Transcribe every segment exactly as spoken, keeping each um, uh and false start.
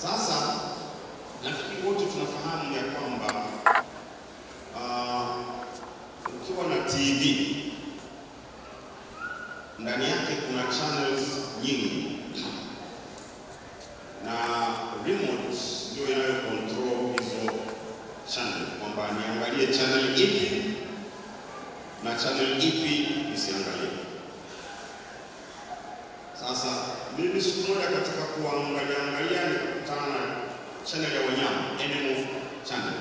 Sasa nafikiri wote tunafahamu ya kwamba uh, ukiwa na T V ndani yake kuna channels nyingi na remote ndio inayo control hizo channel, kwamba niangalie channel ipi na channel ipi isiangalie. Sasa mimi siku moja katika kuangalia angalia nikakutana na channel ya wanyama, animal channel.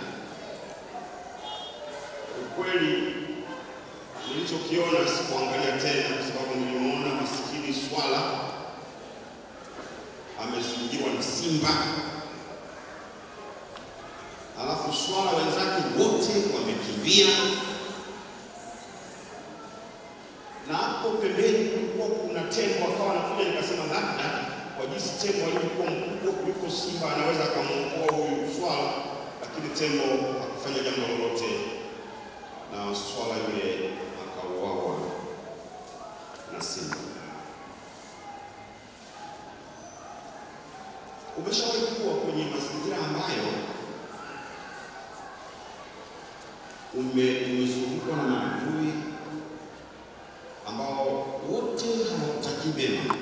Ukweli nilichokiona sikuangalia tena, kwa sababu nilimuona masikini swala amezingirwa na simba, alafu swala wenzake wote wamekimbia, na hapo pembeni kulikuwa kuna tembo. Akawa anakuja, nikasema labda kwa jinsi tembo alikuwa mkubwa kuliko simba anaweza akamuokoa huyu swala, lakini tembo hakufanya jambo lolote na swala yule akauawa na simba. Umeshawahi kuwa kwenye mazingira ambayo umezungukwa na maadui ambao wote hawakutaki mema,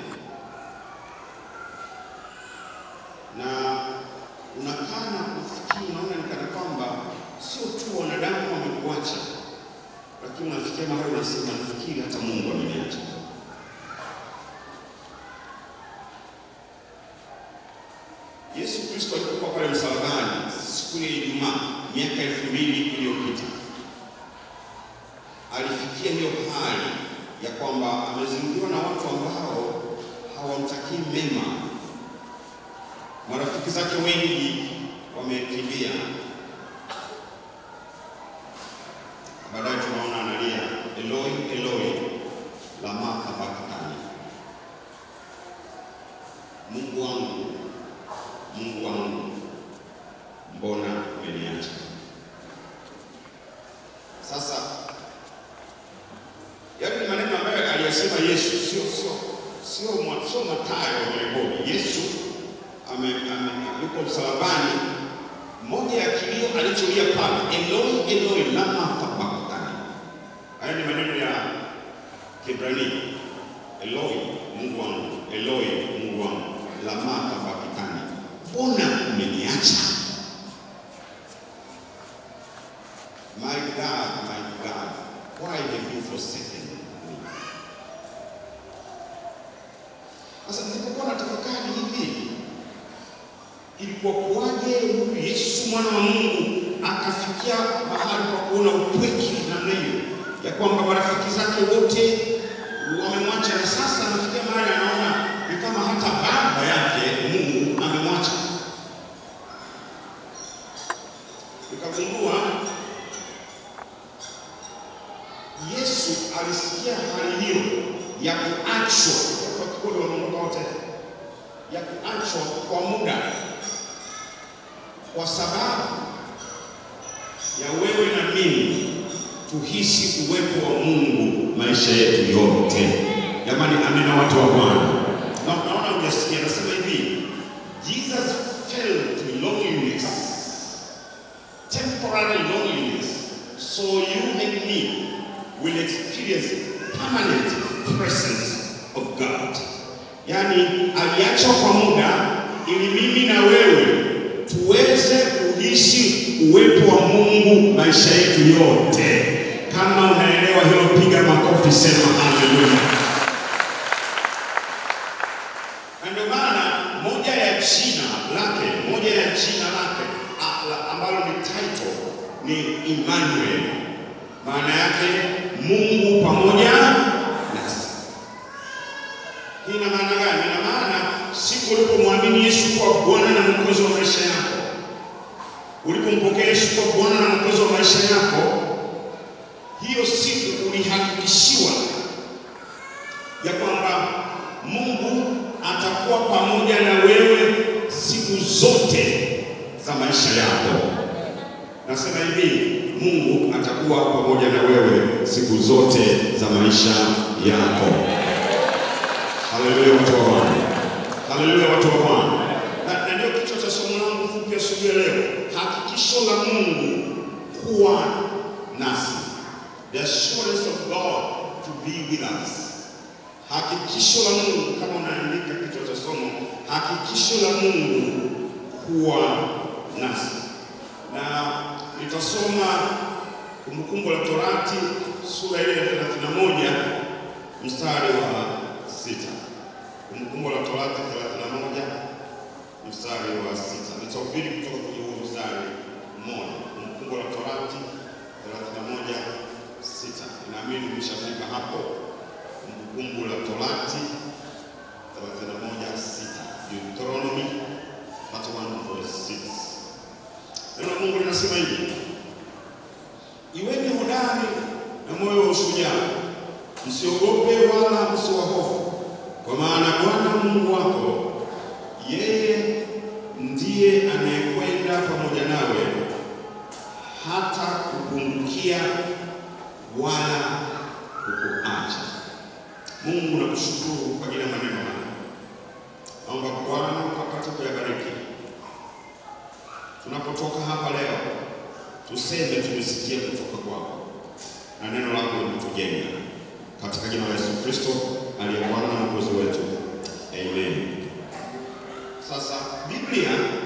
na unakaa na kufikiri, unaona ni kana kwamba sio tu wanadamu wamekuacha, lakini unafikia mahali unasema nafikiri hata Mungu ameniacha. Yesu Kristo alipokuwa pale msalabani siku ya Ijumaa miaka elfu mbili iliyopita, alifikia hiyo hali ya kwamba amezingirwa na watu ambao hawamtakii mema. Marafiki zake wengi wamekimbia. Baadaye tunaona analia, Eloi Eloi lama sabakthani, Mungu wangu, Mungu wangu, mbona umeniacha? Sasa yale ni maneno ambayo aliyosema Yesu, sio sio sio sio Mathayo mwenyewe. Yesu ame yuko msalabani, moja ya kilio alicholia pale, Eloi Eloi lama sabakthani. Haya ni maneno ya Kiebrania, Eloi Mungu wangu, Eloi Mungu wangu, lama sabakthani, mbona umeniacha? My God, my God, why have you forsaken me? Sasa nilipokuwa natafakari hivi, ilikuwa kuwaje huyu Yesu mwana wa Mungu akafikia mahali pa kuona upweke namna hiyo, ya kwamba marafiki zake wote wamemwacha, na sasa anafikia mahali anaona ni kama hata baba yake Mungu amemwacha. Nikagundua Yesu alisikia hali hiyo ya kuachwa kwa kikundi wa Mungu wote, ya kuachwa kwa muda, kwa sababu ya wewe na mimi tuhisi uwepo wa Mungu maisha yetu yote. Jamani, amina watu wa Bwana. Na naona unasikia nasema hivi, Jesus felt loneliness, temporary loneliness, so you and me will experience permanent presence of God. Yani aliachwa kwa muda ili mimi na wewe tuweze kuishi uwepo wa Mungu maisha yetu yote. Kama unaelewa hilo, piga makofi, sema haleluya. Ndio maana moja ya jina lake, moja ya jina lake ambalo ni title ni Emmanuel. Maana yake Mungu pamoja nasi. Hii ina maana gani? Ina maana siku ulipomwamini Yesu kwa Bwana na Mwokozi wa maisha yako, ulipompokea Yesu kwa Bwana na Mwokozi wa maisha yako, hiyo siku ulihakikishiwa ya kwamba Mungu atakuwa pamoja na wewe siku zote za maisha yako. Nasema hivi, Mungu atakuwa pamoja na wewe siku zote za maisha yako. Haleluya watu wa Bwana. Haleluya watu wa Bwana. Na ndio kichwa cha siku ya leo, hakikisho la Mungu kuwa nasi. The assurance of God to be with us. Hakikisho la Mungu, kama unaandika kichwa cha somo, hakikisho la Mungu kuwa nasi. Na nitasoma Kumbukumbu la Torati sura ile ya thelathini na moja mstari wa sita. Kumbukumbu la Torati thelathini na moja mstari wa sita. Nitahubiri kutoka kwenye huo mstari mmoja. Kumbukumbu la Torati thelathini na moja sita. Naamini umeshafika hapo. Kumbukumbu la Torati thelathini na moja sita. Deuteronomy thirty-one verse six. Neno la Mungu linasema hivi: iweni hodari na moyo wa ushujaa, msiogope wala msiwahofu, kwa maana Bwana Mungu wako yeye ndiye anayekwenda pamoja nawe, hata kupungukia wala kukuacha. Mungu, nakushukuru kwa ajili ya maneno haya. Naomba Bwana ukapate kuyabariki. Tunapotoka hapa leo, tuseme tumesikia kutoka kwako na neno lako limetujenga, katika jina la Yesu Kristo aliye Bwana na Mwokozi wetu. Amen. Sasa Biblia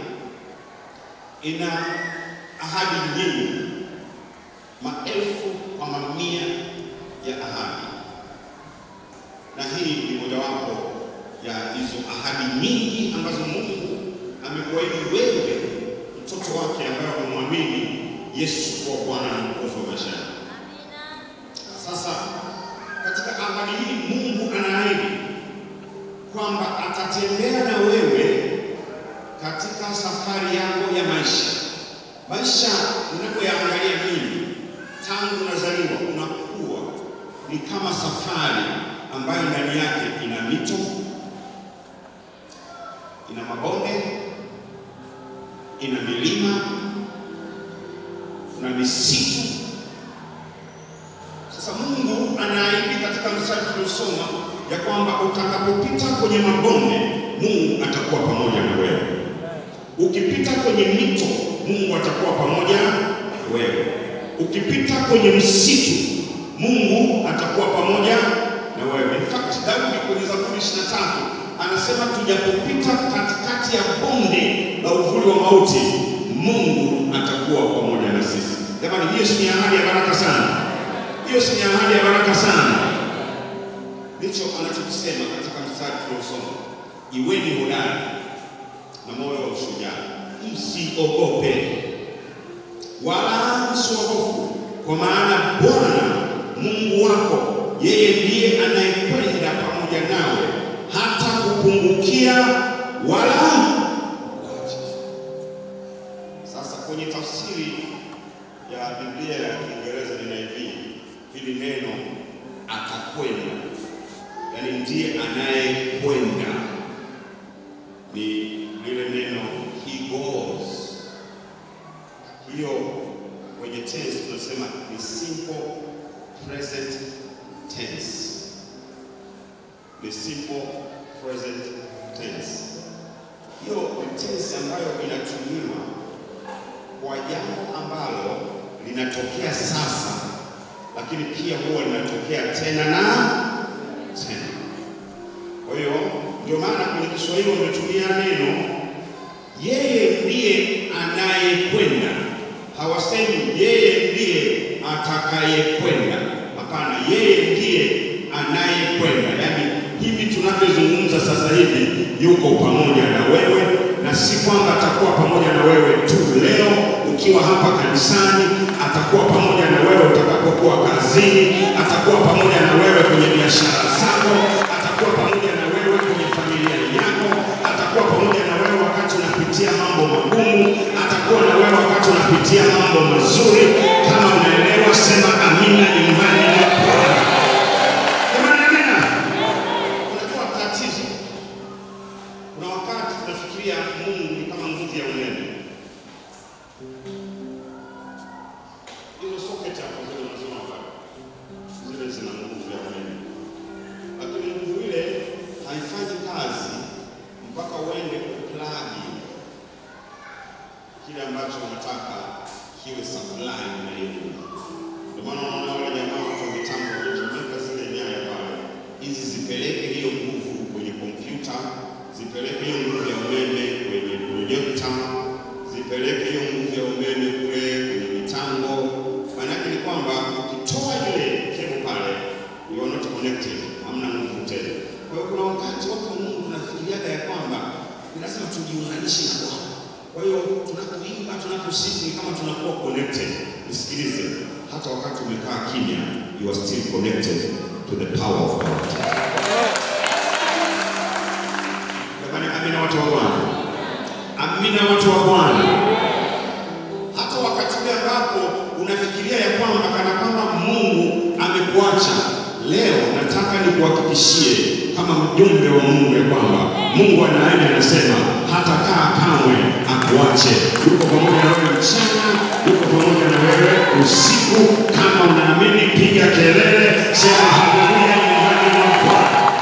ina ahadi nyingi, maelfu kwa mamia ya ahadi, na hii ni mojawapo ya hizo ahadi nyingi ambazo Mungu amekuahidi wewe, mtoto wake ambaye umemwamini Yesu kwa Bwana na Mwokozi wa maisha yako. Sasa katika ahadi hii Mungu anaahidi kwamba atatembea na wewe katika safari yako ya maisha. Maisha unapoyaangalia mimi, tangu unazaliwa unakuwa, ni kama safari ambayo ndani yake ina mito, ina mabonde, ina milima, na misitu. Sasa Mungu anaahidi katika mstari tuliosoma ya kwamba utakapopita kwenye mabonde, Mungu atakuwa pamoja na wewe. Ukipita kwenye mito, Mungu atakuwa pamoja na wewe. Ukipita kwenye msitu, Mungu atakuwa pamoja na wewe. In fact, Daudi kwenye Zaburi ishirini na tatu anasema tujapopita katikati ya bonde la uvuli wa mauti, Mungu atakuwa pamoja na sisi. Jamani, hiyo si ahadi ya baraka sana? Hiyo si ahadi ya baraka sana? Ndicho anachokisema katika mstari tuliosoma: iweni hodari na moyo wa ushujaa, msiogope wala msiwahofu, kwa maana Bwana Mungu wako yeye ndiye anayekwenda pamoja nawe, hata kupungukia wala kuacha. Sasa kwenye tafsiri ya Biblia ya Kiingereza lina hivi, hili neno atakwenda, yani ndiye anayekwenda, ni lile neno he goes. Hiyo kwenye tense tunasema ni simple present tense. Ni simple present tense. Hiyo ni tense ambayo inatumiwa kwa jambo ambalo linatokea sasa, lakini pia huwa linatokea tena na tena. Kwa hiyo ndio maana kwenye Kiswahili wametumia neno yeye ndiye anayekwenda. Hawasemi yeye ndiye atakayekwenda. Hapana, yeye ndiye anayekwenda. Yaani hivi tunavyozungumza sasa hivi yuko pamoja na wewe, na si kwamba atakuwa pamoja na wewe tu leo ukiwa hapa kanisani, atakuwa pamoja na wewe utakapokuwa kazini, atakuwa pamoja na wewe kwenye biashara zako, atakuwa pamoja na wewe kwenye familia yako, atakuwa pamoja na wewe wakati unapitia mambo magumu, atakuwa na wewe wakati unapitia mambo mazuri. Kama unaelewa, sema amina nyumbani yako. Jamani, amina. Unajua tatizo, kuna wakati tunafikiria Mungu ni kama nguvu ya umeme. Hizo socket hapo zile unasoma hapa, zile zina nguvu ya umeme, lakini nguvu ile haifanyi kazi mpaka uende kuplug kile ambacho unataka kiwe supply na hiyo. Ndio maana unaona wale jamaa wa mitambo wanachomeka zile nyaya pale, hizi zipeleke hiyo nguvu kwenye kompyuta, zipeleke hiyo nguvu ya umeme kwenye projector, zipeleke hiyo nguvu ya umeme kule kwenye mitambo. Maana yake ni kwamba ukitoa ile cable pale, you are not connected, hamna nguvu tena. Kwa hiyo kuna wakati watu wa Mungu tunafikiria ya kwamba lazima tujiunganishe na Bwana. Kwa hiyo tunapoimba, tunaposifu ni kama tunakuwa connected. Nisikilize, hata wakati umekaa kimya, you are still connected to the power of God. Jamani, amina watu wa Bwana. Amina watu wa Bwana. Hata wakati ambapo unafikiria ya kwamba kana kwamba Mungu amekuacha, leo nataka nikuhakikishie kama mjumbe wa Mungu ya kwamba Mungu anaahidi, anasema hata kaa kamwe akuache. Yuko pamoja na wewe mchana, yuko pamoja na wewe usiku. Kama unaamini, piga kelele, sema haleluya nyumbani mwako.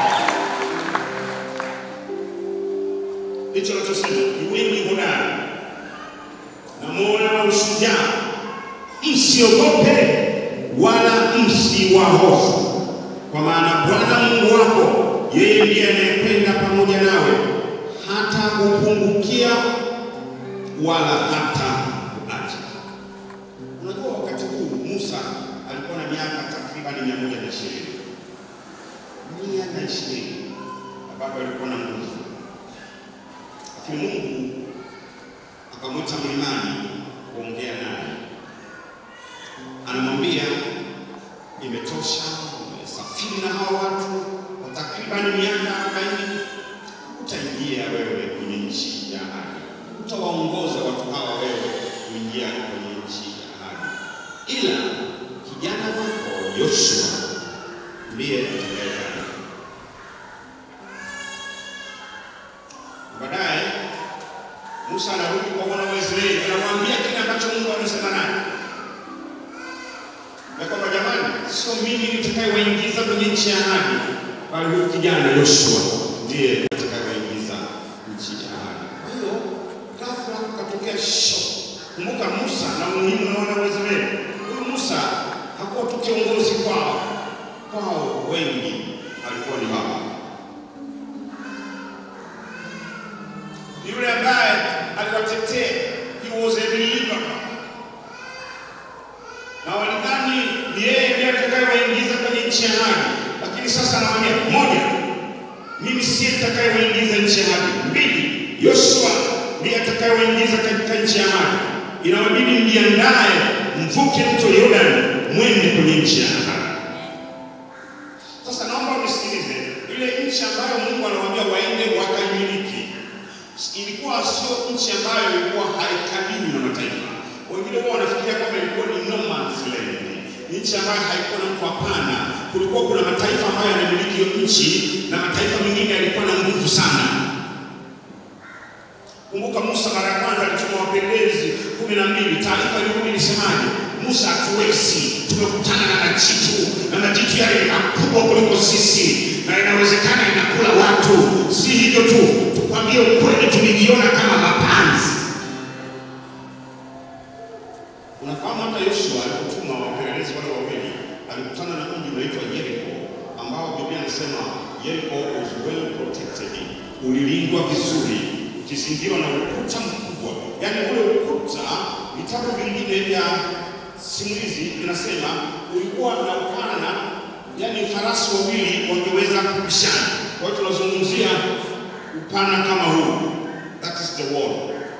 Hicho tunachosema ni wengi hodari na moyo wa ushujaa, msiogope wala msiwahofu, kwa maana Bwana Mungu wako yeye ndiye anayekwenda pamoja nawe, hata kupungukia wala hata kuacha. Unajua wakati huu Musa alikuwa na miaka takriban mia moja na ishirini. mia na ishirini ambapo alikuwa na nguvu. Lakini Mungu akamwita mlimani kuongea naye. Anamwambia, imetosha, umesafiri na hao watu kwa takriban miaka arobaini, utaingia wewe kwenye nchi ya ahadi. Utawaongoza watu hawa wewe kuingia kwenye nchi ya ahadi. Ila kijana wako Yoshua ndiye atakayekwenda. Baadaye Musa anarudi kwa wana wa Israeli, anamwambia kile ambacho Mungu amesema naye. Na kwamba jamani, sio mimi nitakayewaingiza kwenye nchi ya ahadi, bali huyu kijana Yoshua ndiye atakayewaingiza nchi ya ahadi. Kwa hiyo ghafla kukatokea shock. Kumbuka Musa na umuhimu na wana wa Israeli. Huyu Musa hakuwa tu kiongozi kwao, kwao wengi alikuwa ni baba. Yule ambaye aliwatetea, he was a believer. Na walidhani yeye ndiye atakayewaingiza kwenye nchi ya ahadi. Lakini sasa anawaambia, moja, mimi si atakayewaingiza nchi ya ahadi. Mbili, Yoshua ndiye atakayewaingiza katika nchi ya ahadi. Inawabidi mjiandae, mvuke mto Yordani, mwende kwenye nchi ya ahadi. Sasa naomba unisikilize, ile nchi ambayo Mungu anawaambia waende wakaimiliki, ilikuwa sio nchi ambayo ilikuwa haikaliwi na mataifa. Wengine wao wanafikiria kwamba ilikuwa ni no man's land, nchi ambayo haikuwa na mtu. Hapana, kulikuwa kuna mataifa ambayo yanamiliki hiyo nchi na mataifa mengine yalikuwa na nguvu sana. Kumbuka Musa mara ya kwanza alituma wapelelezi kumi na mbili. Taarifa ilirudi ilisemaje? Musa, hatuwezi, tumekutana na majitu na majitu yale ni makubwa kuliko sisi na inawezekana inakula watu. Si hivyo tu, tukwambie ukweli, tumejiona kama mapanzi. Unafahamu hata Yoshua alipotuma wapelelezi wale wawili, alikutana na mji unaitwa Jericho, ambao Biblia inasema Jericho was well protected. Ulilindwa vizuri, ukizingirwa na ukuta mkubwa. Yaani ule ukuta, vitabu vingine vya simulizi vinasema ulikuwa na upana, yaani farasi wawili wangeweza kupishana. Kwa hiyo tunazungumzia upana kama huu. That is the wall.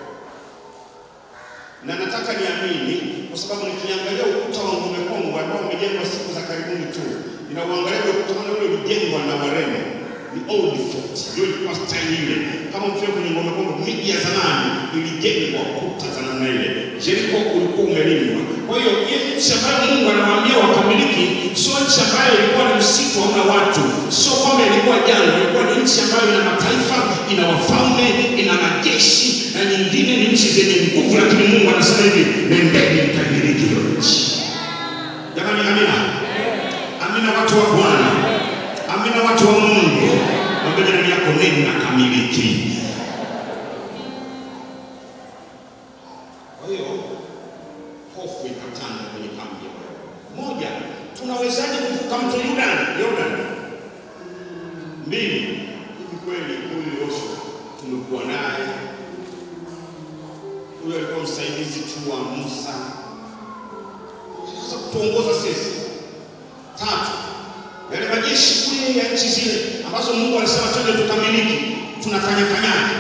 Na nataka niamini, kwa sababu nikiangalia ukuta wa Ngome Kongwe ambao umejengwa siku za karibuni tu, ninauangalia ukuta ule ulijengwa na Wareno, ni old fort. Hiyo ilikuwa style ile. Kama mfano kwenye Ngome Kongwe, miji ya zamani ilijengwa kuta za namna ile. Jericho ulikuwa umelindwa. Kwa hiyo ile nchi ambayo Mungu anawaambia wakamiliki, sio nchi ambayo ilikuwa ni msitu hauna watu, sio kwamba ilikuwa jangwa. Ilikuwa ni nchi ambayo ina mataifa, ina wafalme, ina majeshi, na nyingine ni nchi zenye nguvu. Lakini Mungu anasema hivi, nendeni mkamiliki hiyo nchi. Jamani, amina. Amina watu wa Bwana. Amina watu wa Mungu. Mwambie jirani yako, nenda kamiliki. Kwa hiyo hofu ikatanda kwenye kambi ya wao. Moja, tunawezaje kuvuka mto Jordan? Jordan. Mbili, hivi kweli huyu Yoshua tumekuwa naye? Huyu alikuwa msaidizi tu wa Musa, sasa kutuongoza sisi. Tatu, yale majeshi kule ya nchi zile ambazo Mungu alisema twende tukamiliki, tunafanya fanyaje?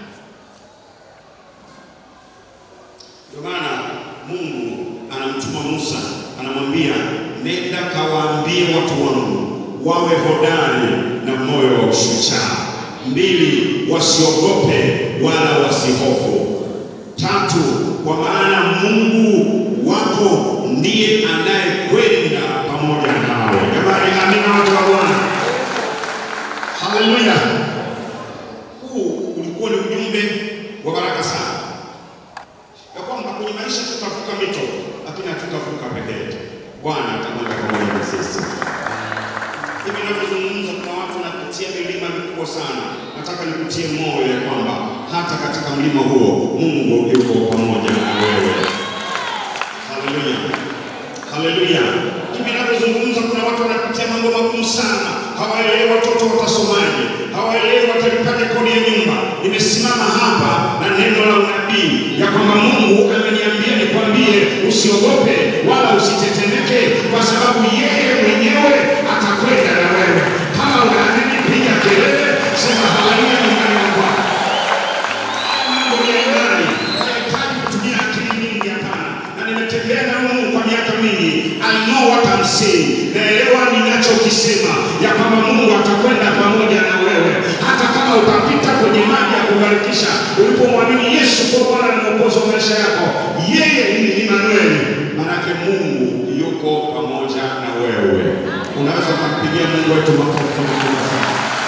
Ndio maana Mungu anamtuma Musa, anamwambia nenda kawaambie watu wangu wawe hodari na moyo wa ushujaa. Mbili, wasiogope wala wasihofu. Tatu, kwa maana Mungu wako ndiye anayekwenda pamoja nawe. Jamani, amina watu wa Bwana. Haleluya. Huu ulikuwa ni ujumbe wa baraka sana, ya kwamba kwenye maisha tutavuka mito, lakini hatutavuka peke yetu. Bwana atakwenda pamoja na sisi. Hivi ninavyozungumza kuna watu wanapitia milima mikubwa sana. Nataka nikutie moyo ya kwamba hata katika mlima huo Mungu yuko pamoja na wewe. Haleluya. Haleluya. Hivi ninavyozungumza kuna watu wanapitia mambo magumu sana. Hawaelewi watoto watasomaje, hawaelewi watalipaje kodi ya nyumba. Nimesimama hapa na neno la unabii ya kwamba Mungu ameniambia nikwambie usiogope wala usitetemeke, kwa sababu yeye mwenyewe atakwenda na wewe. Kama unaamini piga kelele, sema haleluya nyumbani mwa Bwana. Mambo ya imani hayahitaji kutumia akili nyingi, hapana. Na nimetembea na Mungu kwa miaka mingi. I know what I'm saying. Naelewa ninachokisema ya kwamba Mungu atakwenda pamoja na wewe. Hata kama utapita kwenye maji ya kubarikisha, ulipomwamini Yesu kwa Bwana na Mwokozi wa maisha yako, yeye ni Emmanuel. Maana Mungu yuko pamoja na wewe. Unaweza kumpigia Mungu wetu makofi makubwa sana.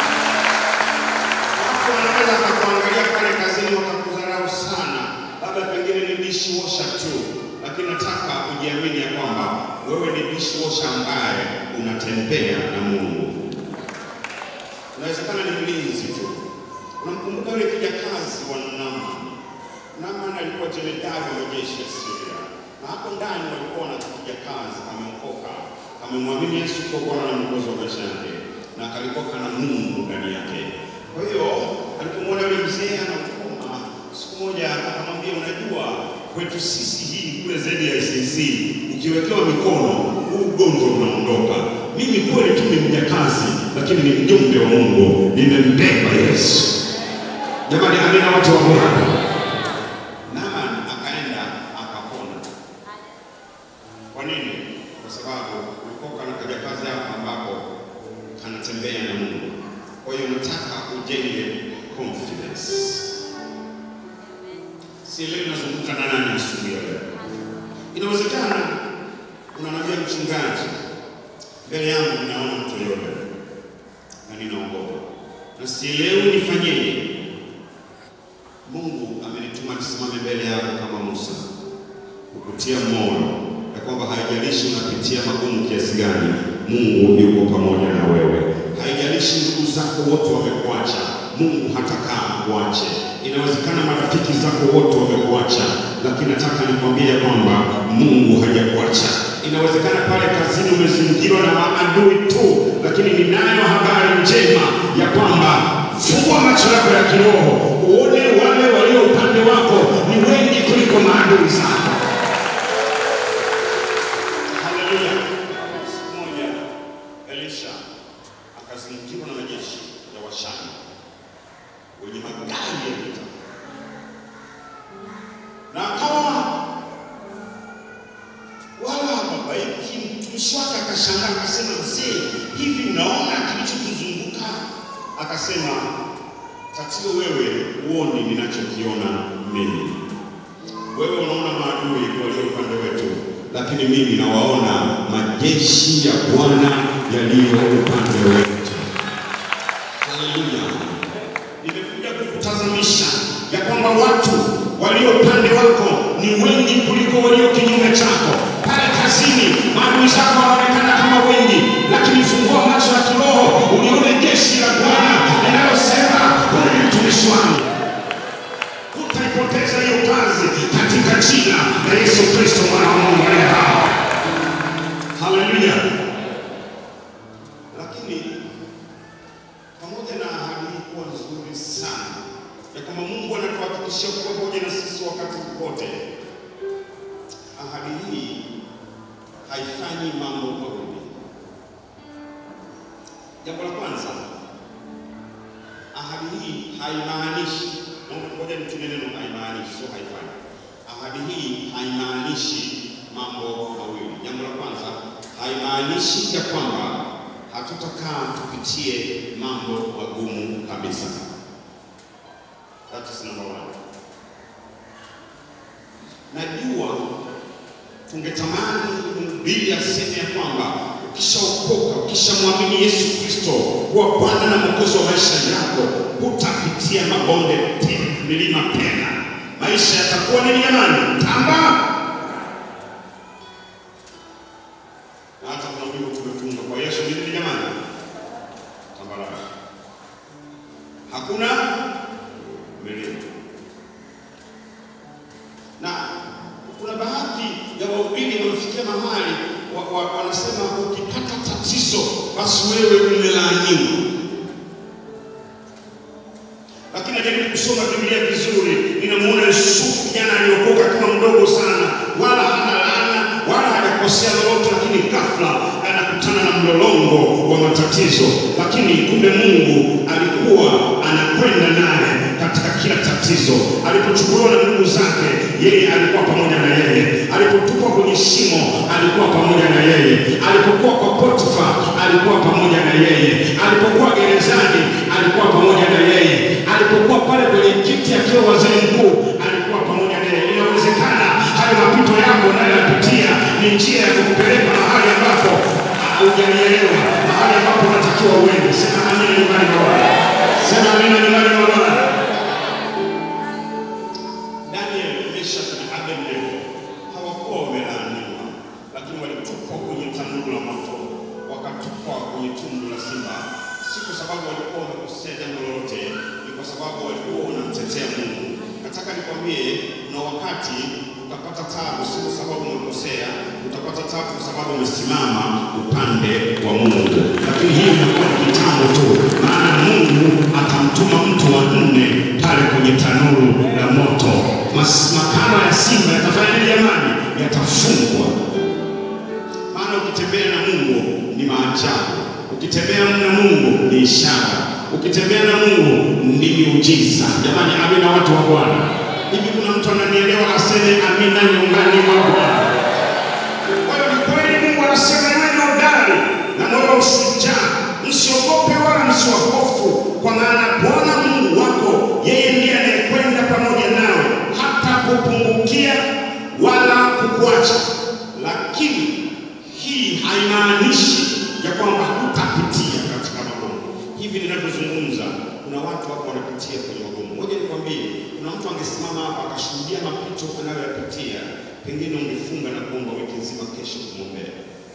Watu wanaweza kukuangalia pale kazini wakakudharau sana, labda pengine ni dishwasher tu, lakini nataka ujiamini ya kwamba wewe ni dishwasher ambaye unatembea na Mungu. Unawezekana ni mlinzi tu. Unamkumbuka yule kijakazi wa Naaman. Naaman alikuwa jemadari wa jeshi la Syria. Na hapo ndani walikuwa na kijakazi ameokoka, amemwamini Yesu kwa Bwana na Mwokozi wa maisha yake, na akalikoka na Mungu ndani yake. Kwa hiyo alipomwona yule mzee anakoma, siku moja akamwambia, unajua kwetu sisi hii kule zaidi ya I C C ukiwekewa mikono huu ugonjwa unaondoka. Mimi kweli tu ni mjakazi, lakini ni mjumbe wa Mungu, nimembeba Yesu. Jamani, amina watu wa Bwana. Naaman akaenda akapona. Kwa nini? Kwa sababu ulikoka na kijakazi hapa ambapo anatembea na Mungu. Kwa hiyo nataka ujenge confidence. Si leo nazungumza na nani asubuhi ya leo? Inawezekana unaniambia mchungaji, mbele yangu ninaona mtu yote na ninaogopa na sielewi nifanyeje. Mungu amenituma nisimame mbele yako kama Musa, kukutia moyo ya kwamba haijalishi unapitia magumu kiasi gani, Mungu yuko pamoja na wewe. Haijalishi ndugu zako wote wamekuacha, Mungu hatakaa kuache. Inawezekana marafiki zako wote wamekuacha, lakini nataka nikwambie kwamba Mungu hajakuacha. Inawezekana pale kazini umezingirwa na maadui tu, lakini ninayo habari njema ya kwamba fungua macho yako ya kiroho uone wale walio upande wako ni wengi kuliko maadui zako. Haleluya. Siku moja Elisha akazingirwa na majeshi ya Washami wenye magari ya vita, na akawa wala babaiki. Mtumishi wake akashangaa akasema, mzee, hivi unaona kilichotuzunguka? Akasema, tatizo wewe uone ninachokiona mimi. Wewe unaona maadui walio upande wetu, lakini mimi nawaona majeshi ya Bwana yaliyo upande wetu. Haleluya. Nimekuja kukutazamisha ya kwamba watu walio upande wako ni wengi kuliko walio kinyume chako. Pale kazini maadui zako wanaonekana kama wengi, lakini fungua macho ya kiroho ulione jeshi la Bwana linalosema, huyu ni mtumishi wangu. Utaipoteza hiyo kazi katika jina la Yesu Kristo mwana wa Mungu aliye hai. Haleluya. Lakini pamoja na ahadi hii kuwa nzuri sana ya kwamba Mungu anatuhakikishia kuwa pamoja na sisi wakati wote, ahadi hii haifanyi mambo mawili. Jambo la kwanza, ahadi hii haimaanishi, ngoja nitumie neno haimaanishi, sio haifanyi. Ahadi hii haimaanishi mambo mawili. Jambo la kwanza, haimaanishi ya kwamba hatutakaa tupitie mambo magumu kabisa. That is number one. Najua tungetamani mhubiri aseme ya kwamba ukishaokoka, ukishamwamini Yesu Kristo kuwa Bwana na Mwokozi wa maisha yako, hutapitia mabonde tena, milima tena. Maisha yatakuwa ni jamani tamba. Na hata kuna wimbo tumetunga kwa Yesu ni jamani tambarara. Hakuna milima. Na kuna baadhi ya wahubiri wamefikia mahali wanasema wa, wa, ukipata tatizo basi wewe umelaaniwa. Lakini najaribu kusoma Biblia vizuri, ninamuona Yusufu kijana aliokoka kama mdogo sana, wala hana laana wala hajakosea lolote, lakini ghafla anakutana na mlolongo wa matatizo. Lakini kumbe Mungu alikuwa anakwenda naye katika kila tatizo. Alipochukuliwa na ndugu zake, yeye alikuwa pamoja na yeye. Alipotupwa kwenye shimo, alikuwa pamoja na yeye. Alipokuwa kwa Potifa, alikuwa pamoja na yeye. Alipokuwa gerezani, alikuwa pamoja na yeye. Alipokuwa pale kwenye kiti akiwa waziri mkuu, alikuwa pamoja na yeye. Inawezekana hayo mapito yako unayoyapitia ni njia ya kukupeleka mahali ambapo hujanielewa, mahali ambapo unatakiwa uende. Sema amina nyumbani mwa Bwana. Sema amina nyumbani mwa Bwana. Daniel, Meshach na Abednego hawakuwa wamelaaniwa, lakini walitupwa kwenye tanuru la moto, wakatupwa kwenye tundu la simba. Si kwa sababu walikuwa wamekosea jambo lolote, ni kwa sababu walikuwa wanamtetea Mungu. Nataka nikwambie, kuna wakati utapata taabu si kwa sababu umekosea, utapata taabu kwa sababu umesimama upande wa Mungu. Lakini hii inakuwa ni kitambo tu, maana Mungu atamtuma mtu wa nne pale kwenye tanuru la moto. Makama ya simba yatafanya nini jamani? Yatafungwa. Maana ukitembea na Mungu ni maajabu. Ukitembea na Mungu ni ishara. Ukitembea na Mungu ni miujiza. Jamani, amina watu wa Bwana. Hivi kuna mtu ananielewa aseme amina nyumbani mwa Bwana? Kwa hiyo ni kweli Mungu anasema wewe ni hodari na moyo wa ushujaa. Msiogope wala msihofu, kwa maana Bwana Mungu wako yeye ndiye anayekwenda pamoja nawe, hata kupungukia wala kukuacha. Lakini hii haimaanishi ya kwamba hutapitia katika magumu. Hivi ninavyozungumza, kuna watu wako wanapitia kwenye magumu. Ngoja nikwambie, kuna mtu angesimama hapa akashuhudia mapito anayoyapitia, pengine ungefunga na kuomba wiki nzima kesho kumwombea.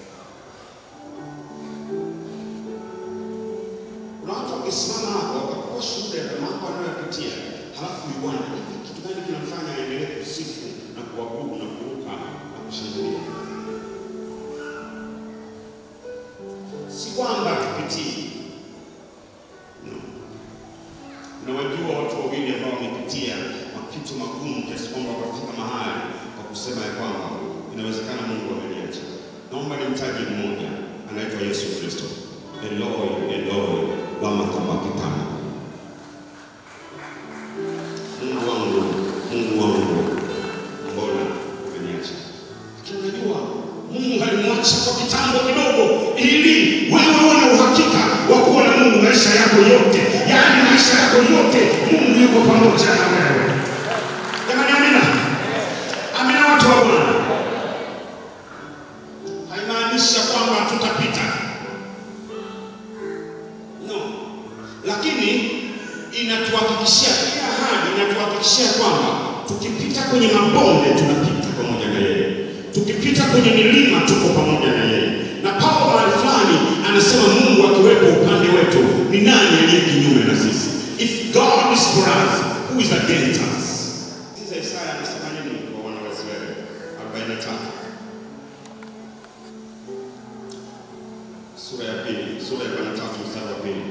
Kuna watu wangesimama hapa wakakupa shuhuda ya mambo anayoyapitia, halafu ni Bwana, hivi kitu gani kinamfanya aendelee kusifu na kuabudu na kuruka na kushangilia? Si kwamba tupitie. No. Na wajua watu wawili ambao wamepitia mapito magumu kiasi kwamba wakafika mahali kwa kusema ya kwamba inawezekana Mungu ameniacha. Naomba nimtaje mmoja, anaitwa Yesu Kristo. Eloi, Eloi, lama sabakthani. Mungu wangu, Mungu wangu, mbona umeniacha? Tunajua Mungu alimwacha kwa kitambo kidogo ili wewe uone uhakika wa kuwa na Mungu maisha yako yote. Yaani maisha yako yote Mungu yuko pamoja na wewe. Jamani, amina. Amina watu wa Bwana. Haimaanishi kwamba tutapita. No. Lakini inatuhakikishia, kila ahadi inatuhakikishia kwamba tukipita kwenye mabonde tunapita pamoja na yeye. Tukipita kwenye milima tuko pamoja na yeye. Na Paulo mahali fulani anasema Mungu akiwepo upande wetu, ni nani aliye kinyume na sisi? If God is for us, who is against us? Sasa Isaya anasema nini kwa wana wa Israeli. arobaini na tatu. Sura ya pili, sura ya arobaini na tatu mstari wa pili.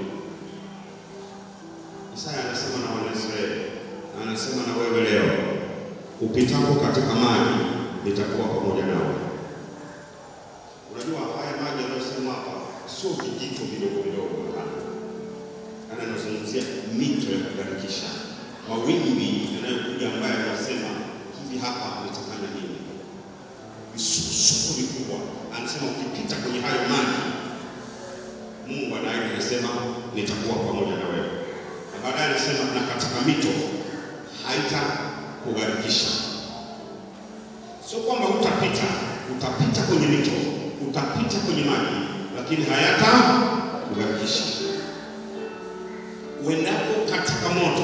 Isaya anasema na wana Israeli, anasema na wewe leo, upitapo katika maji nitakuwa pamoja nawe. Unajua haya maji yanayosema hapa sio vijito vidogo vidogo hapana. Ana anazungumzia mito ya kugarikisha. Mawimbi yanayokuja ambayo yanasema hivi hapa nitafanya nini? Misukosuko mikubwa. Anasema ukipita kwenye hayo maji, Mungu anaye anasema nitakuwa pamoja na wewe. Na baadaye anasema na katika mito haita kugarikisha. Sio kwamba utapita, utapita kwenye mito, utapita kwenye maji, lakini hayata kugarikisha. Uendapo katika moto,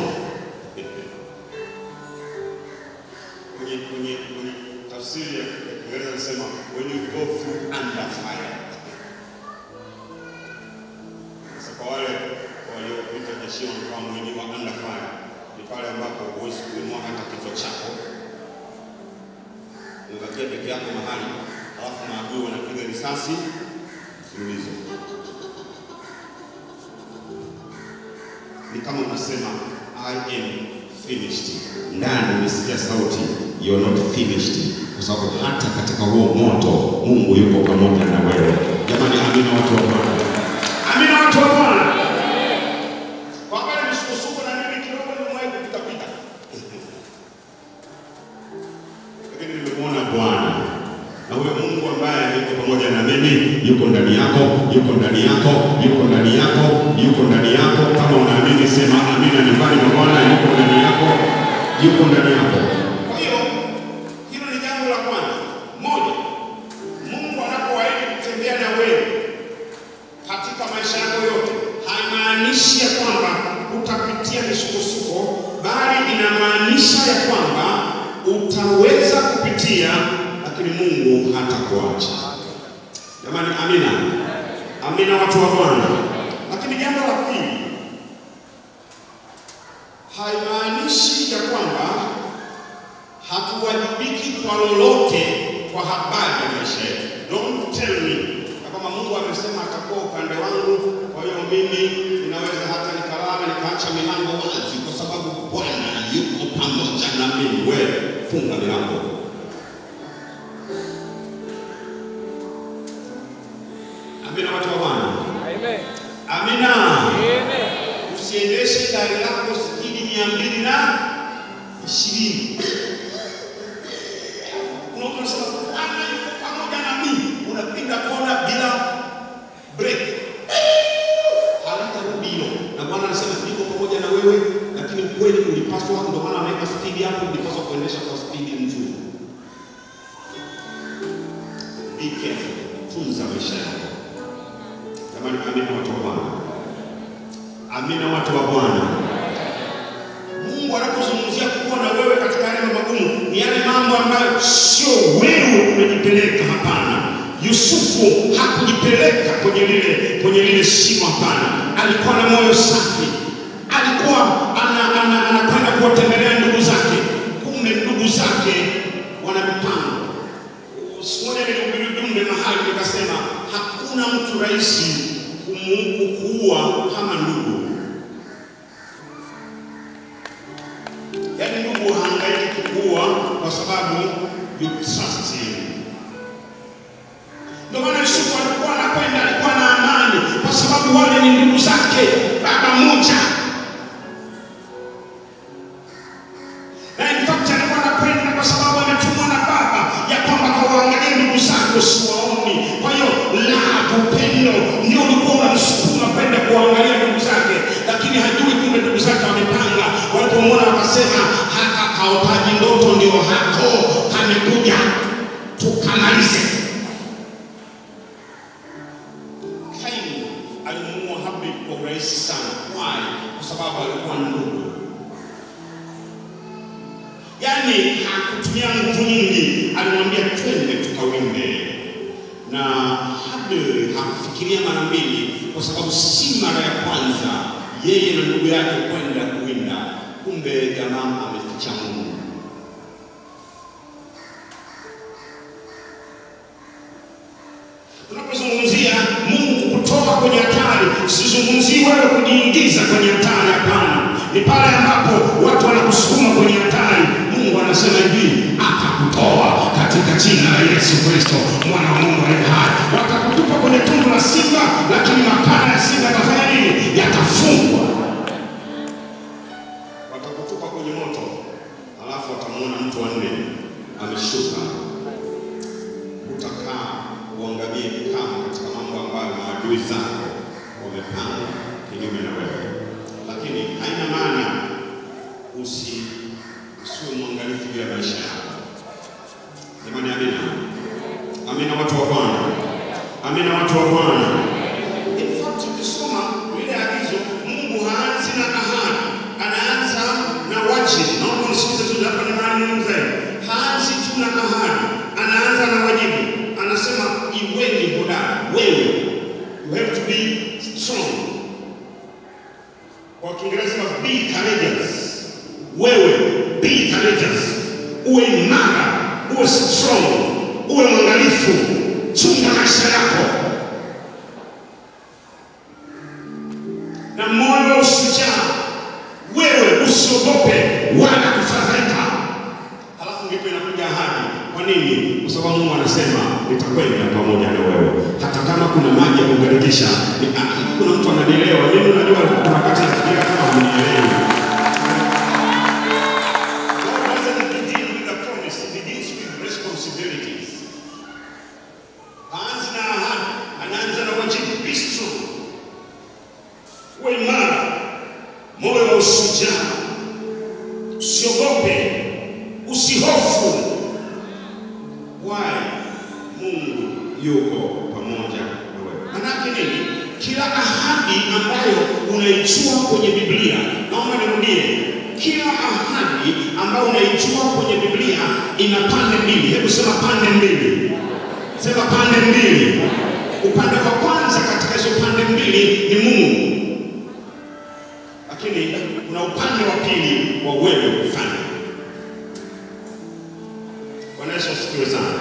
kwenye kwenye kwenye tafsiri ya Kiingereza anasema when you go through under fire. Sasa kwa wale waliopita jeshini wanafahamu when you are under fire ni pale ambapo huwezi kuinua hata kichwa chako, unabakia peke yako mahali, alafu maadui wanapiga risasi mfululizo. Ni kama unasema I am finished. Ndani unasikia sauti you're not finished, kwa sababu hata katika huo moto Mungu yuko pamoja na wewe. Jamani, amina watu wa Bwana. Amina watu wa Bwana. Kwa wale msukosuko na mimi kidogo nimewahi kupita pita. Lakini nimemwona Bwana. Na huyo Mungu ambaye yuko pamoja na mimi, yuko ndani yako, yuko ndani yako, yuko ndani yako, yuko ndani yako. Kama unaamini sema amina. Nyumbani mwa Bwana yuko ndani yako, yuko ndani yako. Kwa hiyo hilo ni jambo la kwanza. Moja, Mungu anapoahidi kutembea na wewe katika maisha yako yote, haimaanishi ya kwamba utapitia misukosuko, bali inamaanisha ya kwamba utaweza kupitia, lakini Mungu hatakuacha. Jamani, amina. Amina watu wa Bwana. Lakini jambo la pili, haimaanishi ya kwamba hatuwajibiki kwa lolote kwa habari ya maisha yetu. Don't tell me kama Mungu amesema atakuwa upande wangu, kwa hiyo mimi ninaweza hata nikalala nikaacha milango wazi kwa sababu Bwana yuko pamoja na mimi. Wewe funga milango. Amina watu wa Bwana. Amen. Amina. Amen. Usiendeshe gari lako sitini mia mbili na ishirini. Unaona sasa Bwana yuko pamoja na mimi. Unapinda kona bila break. Halafu hilo. Na Bwana anasema niko pamoja na wewe, lakini kweli ulipaswa, ndio maana ameweka speed hapo, ulipaswa kuendesha kwa speed nzuri. Be careful. Tunza maisha yako. Jamani, amina watu wa Bwana. Amina watu wa Bwana. Mungu anapozungumzia kuwa na wewe katika yale magumu, ni yale mambo ambayo sio wewe umejipeleka, hapana. Yusufu hakujipeleka kwenye lile kwenye lile shimo, hapana. Alikuwa na moyo safi. Alikuwa anakwenda ana, ana, ana kuwatembelea ndugu zake. Kumbe ndugu zake wana mipango. Usione nilihubiri ujumbe mahali nikasema hakuna mtu rahisi kuua kama ndugu. Yaani ndugu haangaiki kuua kwa sababu you trust him. Ndio maana Yusufu alikuwa anakwenda, alikuwa na amani kwa sababu wale ni ndugu zake, baba moja. Na in fact alikuwa anakwenda kwa sababu ametumwa na baba ya kwamba kawaangalie ndugu zake usiwaoni. Kwa hiyo love, upendo ndio ulikuwa unamsukuma kwenda kuangalia ndugu zake, lakini hajui kumbe ndugu zake wamepanga. Walipomwona wakasema haka kaotaji ndoto ndio hako kamekuja tukamalize. Kaini alimuua Habili kwa urahisi sana. Why? Kwa sababu alikuwa ndugu. Yaani hakutumia nguvu nyingi, alimwambia twende tukawinde. Na Habili hakufikiria mara mbili, kwa sababu si mara ya kwanza yeye na ndugu yake kwenda kuwinda. Kumbe jamaa ameficha Mungu. Tunapozungumzia Mungu kutoka kwenye hatari, sizungumzii wewe kujiingiza kwenye hatari, hapana. Ni pale ambapo watu wanakusukuma kwenye hatari, Mungu anasema hivi, atakutoa katika jina la Yesu Kristo, mwana wa Mungu aliye hai. Watakutupa kwenye tundu la simba, lakini mapana ya simba yatafanya nini? Yatafungwa. Watakutupa kwenye moto, alafu watamuona mtu wa nne ameshuka. Utakaa uangalie kama katika mambo ambayo maadui zako wamepanga kinyume na wewe, lakini haina maana usi usiwe mwangalifu juu ya maisha yako. Jamani, amina. Amina watu wa Bwana. Amina watu wa Bwana. In fact, ukisoma ile agizo, Mungu haanzi na ahadi, anaanza na wajibu. Naomba usikize tu hapa, ni maana muhimu zaidi. Haanzi tu na ahadi, anaanza na wajibu. Anasema iweni hodari. Wewe, you have to be strong. Kwa Kiingereza be courageous. Wewe be courageous. Uwe imara, uwe strong, uwe mwangalifu, chunga maisha yako na moyo usijaa. Wewe usiogope wala kufadhaika. Halafu ndipo inakuja ahadi. Kwa nini? Kwa sababu Mungu anasema nitakwenda pamoja na wewe hata kama kuna maji ya kugarikisha. Kuna mtu ananielewa? Mimi unajua kuna wakati nafikiria kama unielewi. Usiogope, usihofu. Why? Mungu yuko pamoja na wewe. Maana nini? Kila ahadi ambayo unaijua kwenye Biblia, naomba nirudie, kila ahadi ambayo unaijua kwenye Biblia ina pande mbili. Hebu sema pande mbili. Sema pande mbili. Upande wa kwanza katika hizo pande mbili ni Mungu. Lakini kuna upande wa pili wa wewe kufanya. Bwana Yesu asifiwe sana.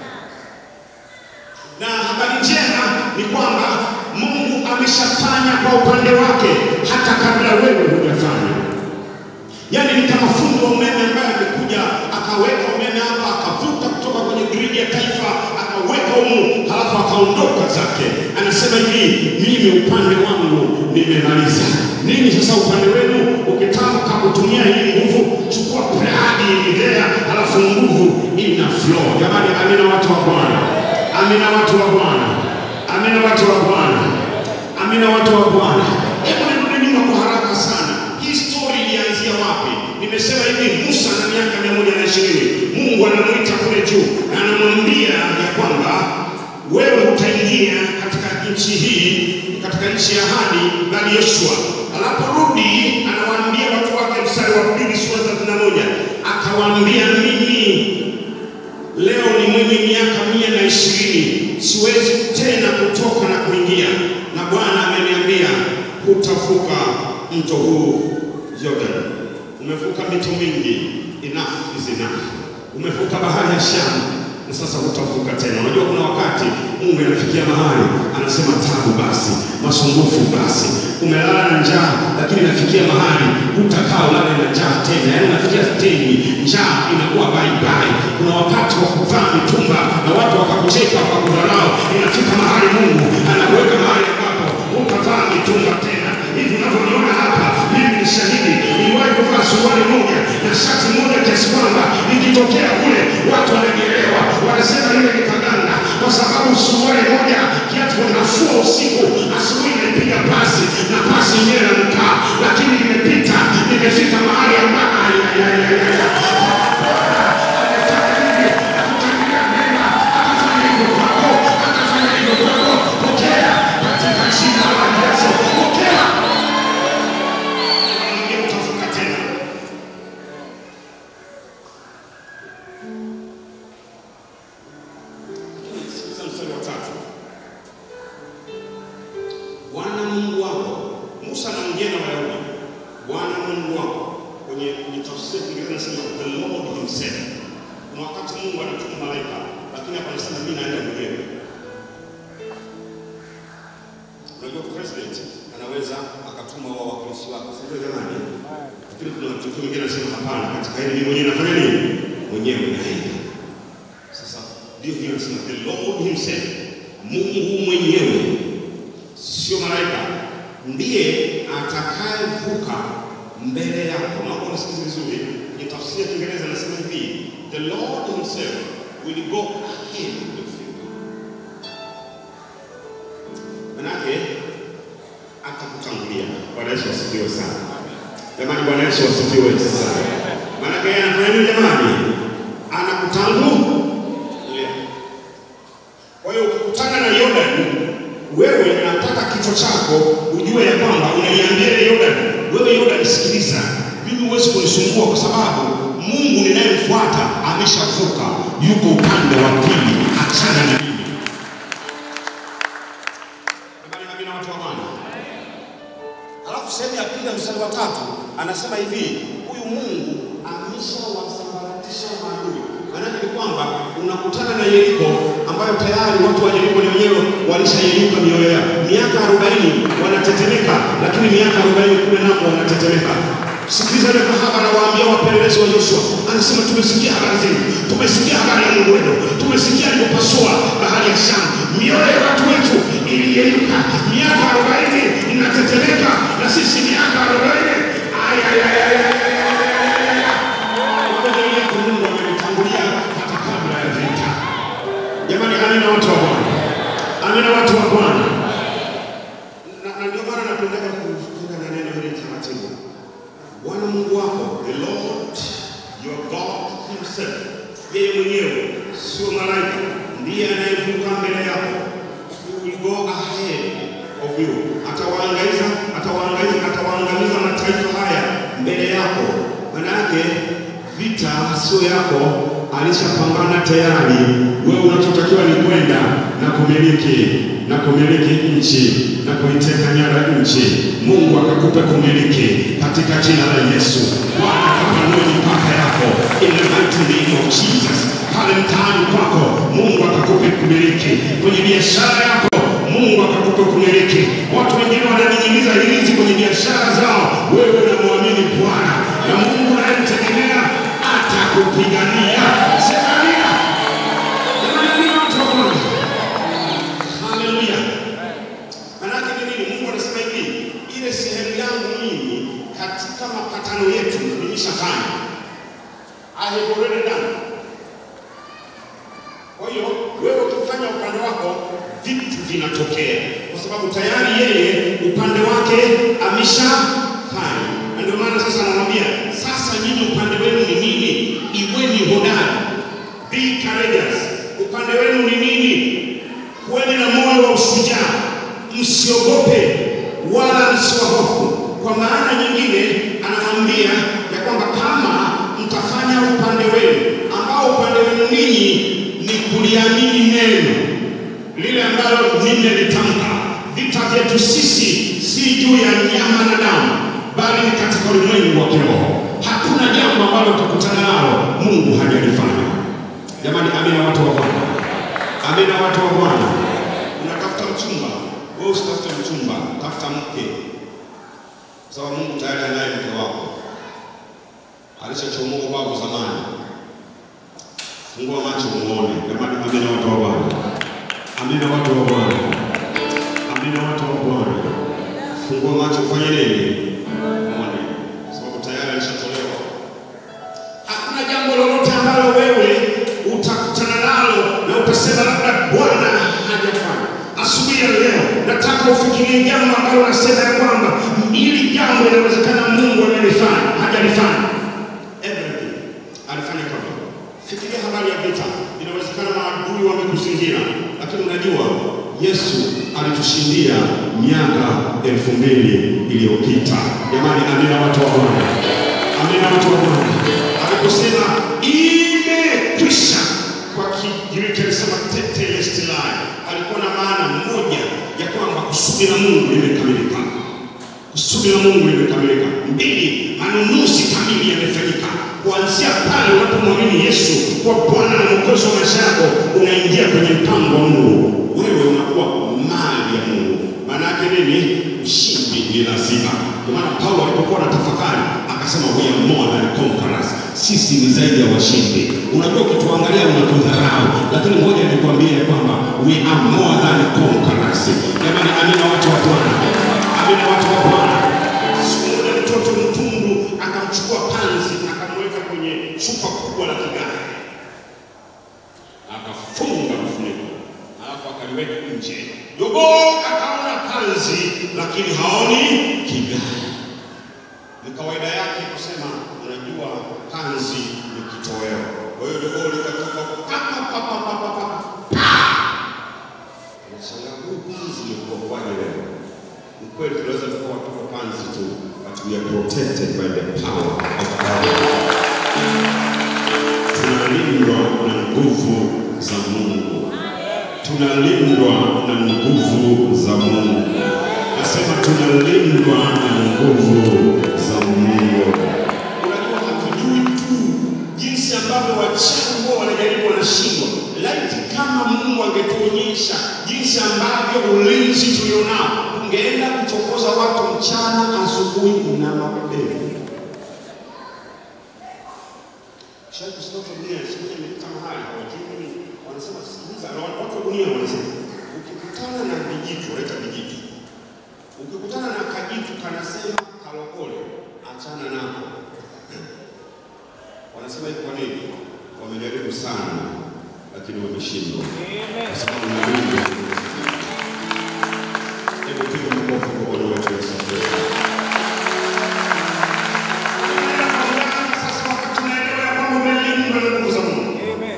Na habari njema ni kwamba Mungu ameshafanya kwa upande wake hata kabla wewe hujafanya. Yaani ni kama fundi wa umeme ambaye amekuja akaweka umeme hapa, akavuta kutoka kwenye gridi ya taifa, akaweka humu, halafu akaondoka zake. Anasema hivi, mimi upande wangu nimemaliza. Nini sasa upande wenu? Ukitaka kutumia hii nguvu, chukua plagi ilivea, halafu nguvu ina flow. Jamani, amina watu wa Bwana. Amina watu wa Bwana. Amina watu wa Bwana. Amina watu wa Bwana. Hebu nirudi nyuma kwa haraka sana. Hii story ilianzia wapi? Nimesema hivi, Musa na miaka mia moja na ishirini. Mungu anamuita kule juu na anamwambia ya kwamba wewe utaingia katika nchi hii, katika nchi ya ahadi, bali Yoshua. Anaporudi anawaambia watu wake, mstari wa pili sura thelathini na moja, akawaambia mimi leo ni mwenye miaka mia na ishirini, siwezi tena kutoka na kuingia, na Bwana ameniambia hutavuka mto huu Jordan. Umevuka mito mingi, enough is enough. Umevuka bahari ya Shamu, na sasa hutavuka tena. Unajua kuna wakati Mungu anafikia mahali anasema tabu basi, masumbufu basi. Umelala na njaa, lakini nafikia mahali hutakaa ulale na njaa tena. Yaani unafikia stage njaa inakuwa bye bye. Kuna wakati wa kuvaa mitumba na watu wakakucheka wakakudharau. Inafika mahali Mungu anakuweka mahali ambapo hutavaa mitumba tena. Hivi unavyoniona hapa, mimi ni shahidi. Niliwahi kuvaa suruali moja na shati moja kiasi kwamba nikitokea kule watu wananielewa, wanasema yule ni kaganda, kwa sababu suruali moja kiatu wanafua usiku, asubuhi naipiga pasi na pasi yenyewe na mkaa, lakini nimepita, nimefika mahali ambapo Bwana Mungu wako. Musa anaongea na Wayahudi. Bwana Mungu wako. Kwenye tafsiri nyingine nasema the Lord himself. Kuna wakati Mungu anatuma malaika, lakini hapa anasema mimi naenda mwenyewe. unajua president anaweza akatuma wao wawakilishi wake, sio jamani? Lakini kuna mtu mwingine anasema hapana, katika hili mimi mwenyewe nafanya nini? Mwenyewe naenda. Sasa ndio hiyo nasema the Lord himself, Mungu mwenyewe, sio malaika, ndiye atakayevuka mbele yako. Naomba usikize vizuri. Ni tafsiri ya Kiingereza nasema hivi, the Lord himself will go ahead of you. Manake atakutangulia. Bwana Yesu asifiwe sana. Jamani, Bwana Yesu asifiwe sana. Manake yeye anafanya nini jamani? Anakutangulia. Kwa hiyo ukikutana na Jordan, wewe nataka kichwa chako ujue ya kwamba unaiambia Jordan, wewe Jordan sikiliza, mimi huwezi kunisumbua kwa sababu Mungu ninayemfuata ameshavuka, yuko upande wa pili, achana na mimi. Jamani, mimi na watu wa Bwana. Alafu sehemu ya pili mstari wa tatu anasema hivi, huyu Mungu ameshawasambaratisha maadui. Maana ni kwamba unakutana na Yeriko ambayo tayari watu wa Yeriko wenyewe walishayeyuka mioyo yao. Miaka arobaini wanatetemeka, lakini miaka arobaini kule nako wanatetemeka. Sikiliza ile kahaba na waambia wapelelezi wa Yoshua. Anasema tumesikia habari zenu. Tumesikia habari ya Mungu wenu. Tumesikia alipopasua bahari ya Shamu. Mioyo ya watu wetu iliyeyuka. Miaka arobaini inatetemeka na sisi miaka arobaini. Aya aya aya. Mungu amenitangulia hata kabla ya vita. Jamani, amina watu wa Bwana. Amina watu wa Bwana. Na ndio maana napenda kufunga na neno hili taratibu. Bwana Mungu wako, the Lord your God himself, yeye mwenyewe, sio malaika, ndiye anayevuka mbele yako. He will go ahead of you. Atawaangamiza, atawaangamiza, atawaangamiza mataifa haya mbele yako. Maana yake vita sio yako, alishapambana tayari. Wewe unachotakiwa ni kwenda na kumiliki na kumiliki nchi na kuiteka nyara nchi. Mungu akakupe kumiliki katika jina la Yesu. Bwana akapanue mipaka yako in the mighty name of Jesus. Pale mtaani kwako Mungu akakupe kumiliki, kwenye biashara yako Mungu akakupe kumiliki. Watu wengine wananyinyiza hirizi kwenye biashara zao, wewe unamwamini Bwana na Mungu anayemtegemea atakupigania. Sema amina. Haleluya. Manake nini? Mungu anasema hivi, ile sehemu yangu mimi katika mapatano yetu nimeshafanya. I have already done. Kwa hiyo wewe ukifanya upande wako vitu vinatokea, kwa sababu tayari yeye upande wake ameshafanya. Ndio maana sasa anamwambia, sasa nyinyi upande wenu ni nini? Iweni hodari. Be courageous. Upande wenu ni nini? Kuweni na moyo wa ushujaa. Msiogope wala msiwahofu. Kwa maana nyingine anamwambia ya kwamba kama mtafanya upande wenu, ambao upande wenu ninyi ni kuliamini neno lile ambalo nimelitamka. Vita vyetu sisi si juu ya nyama na damu, bali ni katika ulimwengu wa kiroho. Hakuna jambo ambalo utakutana nalo Mungu hajalifanya. Jamani, amina watu wa Bwana. Amina watu wa Bwana. Unatafuta mchumba, wewe usitafute mchumba, tafuta mke. Sababu Mungu tayari anaye mke wako. Alishachomoa babu zamani. Fungua macho muone. Jamani, amina watu wa Bwana. Amina watu wa Bwana. Amina watu wa Bwana. Fungua macho ufanye nini? Muone. Sababu tayari alishatolewa. Hakuna jambo lolote ambalo wewe utakutana nalo na utasema labda Bwana hajafanya. Asubuhi ya leo nataka ufikirie jambo ambalo unasema ya kwamba hili jambo inawezekana Mungu amelifanya, hajalifanya. Everything alifanya kwa wewe. Fikiria habari ya vita. Inawezekana maadui wamekuzingira, lakini unajua Yesu alitushindia miaka elfu mbili iliyopita. Jamani, amina watu wa Bwana. Amina watu wa Bwana. Aliposema imekwisha, kwa Kigiriki alisema tetelestai, alikuwa na maana moja ya kwamba kusudi la Mungu limekamilika. Kusudi la Mungu limekamilika. Mbili, manunuzi kamili yamefanyika. Kuanzia pale unapomwamini Yesu kwa Bwana na Mwokozi wa maisha yako, unaingia kwenye mpango wa Mungu. Wewe unakuwa mali ya Mungu. Maana yake nini? Ushindi ni lazima. Kwa maana Paulo alipokuwa anatafakari akasema we are more than conquerors. Sisi ni zaidi ya washindi. Unajua ukituangalia unatudharau, lakini ngoja nikwambie kwamba we are more than conquerors. Jamani, amina watu wa Bwana. Amina watu wa Bwana. Siku mtoto mtundu akamchukua panzi akamweka kwenye chupa kubwa la kigari. Akafunga mfuniko. Alafu akaliweka nje. Yobo akaona panzi lakini haoni kigari. Ni kawaida yake kusema unajua panzi ni kitoweo. Kwa hiyo yobo likatoka papa papa papa papa. Anashangaa huyu panzi ni kwa kwaje leo. Ni kweli tunaweza kuwa tuko panzi tu, but we are protected by the power of God. Tunalindwa na nguvu za Mungu. Tunalindwa na nguvu za Mungu. Nasema tunalindwa na nguvu za Mungu. Unajua hatujui tu jinsi ambavyo wachawi wao wanajaribu wanashindwa. Laiti kama Mungu angetuonyesha jinsi ambavyo ulinzi tulionao, ungeenda kuchokoza watu mchana, asubuhi na mapema. Shaka sitoka dunia, sikuja nimekuta mahali hawajui. Wanasema sikiliza, watu wa dunia wanasema ukikutana na vijitu, leta vijitu. Ukikutana na kajitu kanasema kalokole, achana nako. Wanasema hivi kwa nini? Wamejaribu sana lakini wameshindwa. Kwa sababu ni Mungu. Hebu piga makofi kwa Bwana wetu Yesu Kristo. Sasa wakati tunaelewa kwamba umelindwa na nguvu za Mungu. Amen.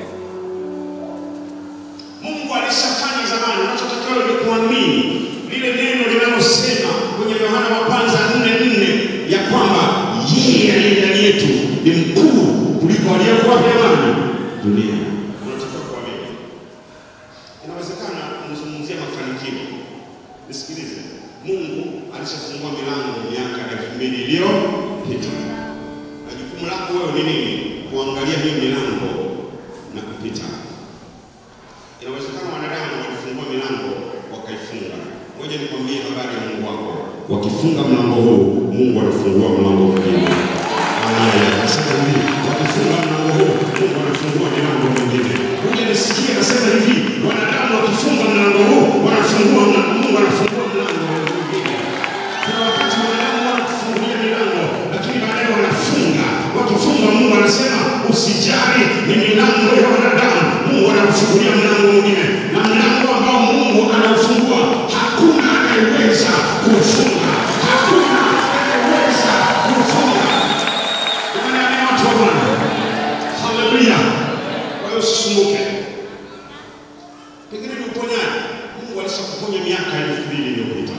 Mungu alishafanya zamani, unachotakiwa ni kuamini lile neno linalosema kwenye Yohana wa kwanza nne nne ya kwamba yeye aliye ndani yetu ni mkuu kuliko aliyekuwa hewani dunia. Unatakiwa kuamini. Inawezekana kumzungumzia mafanikio. Nisikilize. Mungu alishafungua milango miaka elfu mbili iliyopita. Na jukumu lako wewe ni nini? Kuangalia hiyo milango na kupita. Inawezekana wanadamu walifungua milango wakaifunga. Ngoja nikwambie habari ya Mungu wako. Wakifunga mlango huu, Mungu anafungua mlango mwingine. Haleluya. Nasema hivi, wakifunga mlango huu, Mungu anafungua mlango mwingine. Ngoja nisikie nasema hivi, wanadamu wakifunga mlango huu, wanafungua mlango, Mungu anafungua mlango mwingine. Kuna wakati wanadamu wanafungulia milango, lakini baadaye wanafunga. Wakifunga Mungu anasema usijali, ni milango ya wanadamu. Mungu anafungulia mlango mwingine. Na mlango ambao Mungu anafungua, hakuna anayeweza kufunga. Hakuna anayeweza kufunga. Jamani, watu wa Bwana. Haleluya. Kwa hiyo usisumbuke. Pengine ni uponyaji. Mungu alishakuponya miaka elfu mbili iliyopita.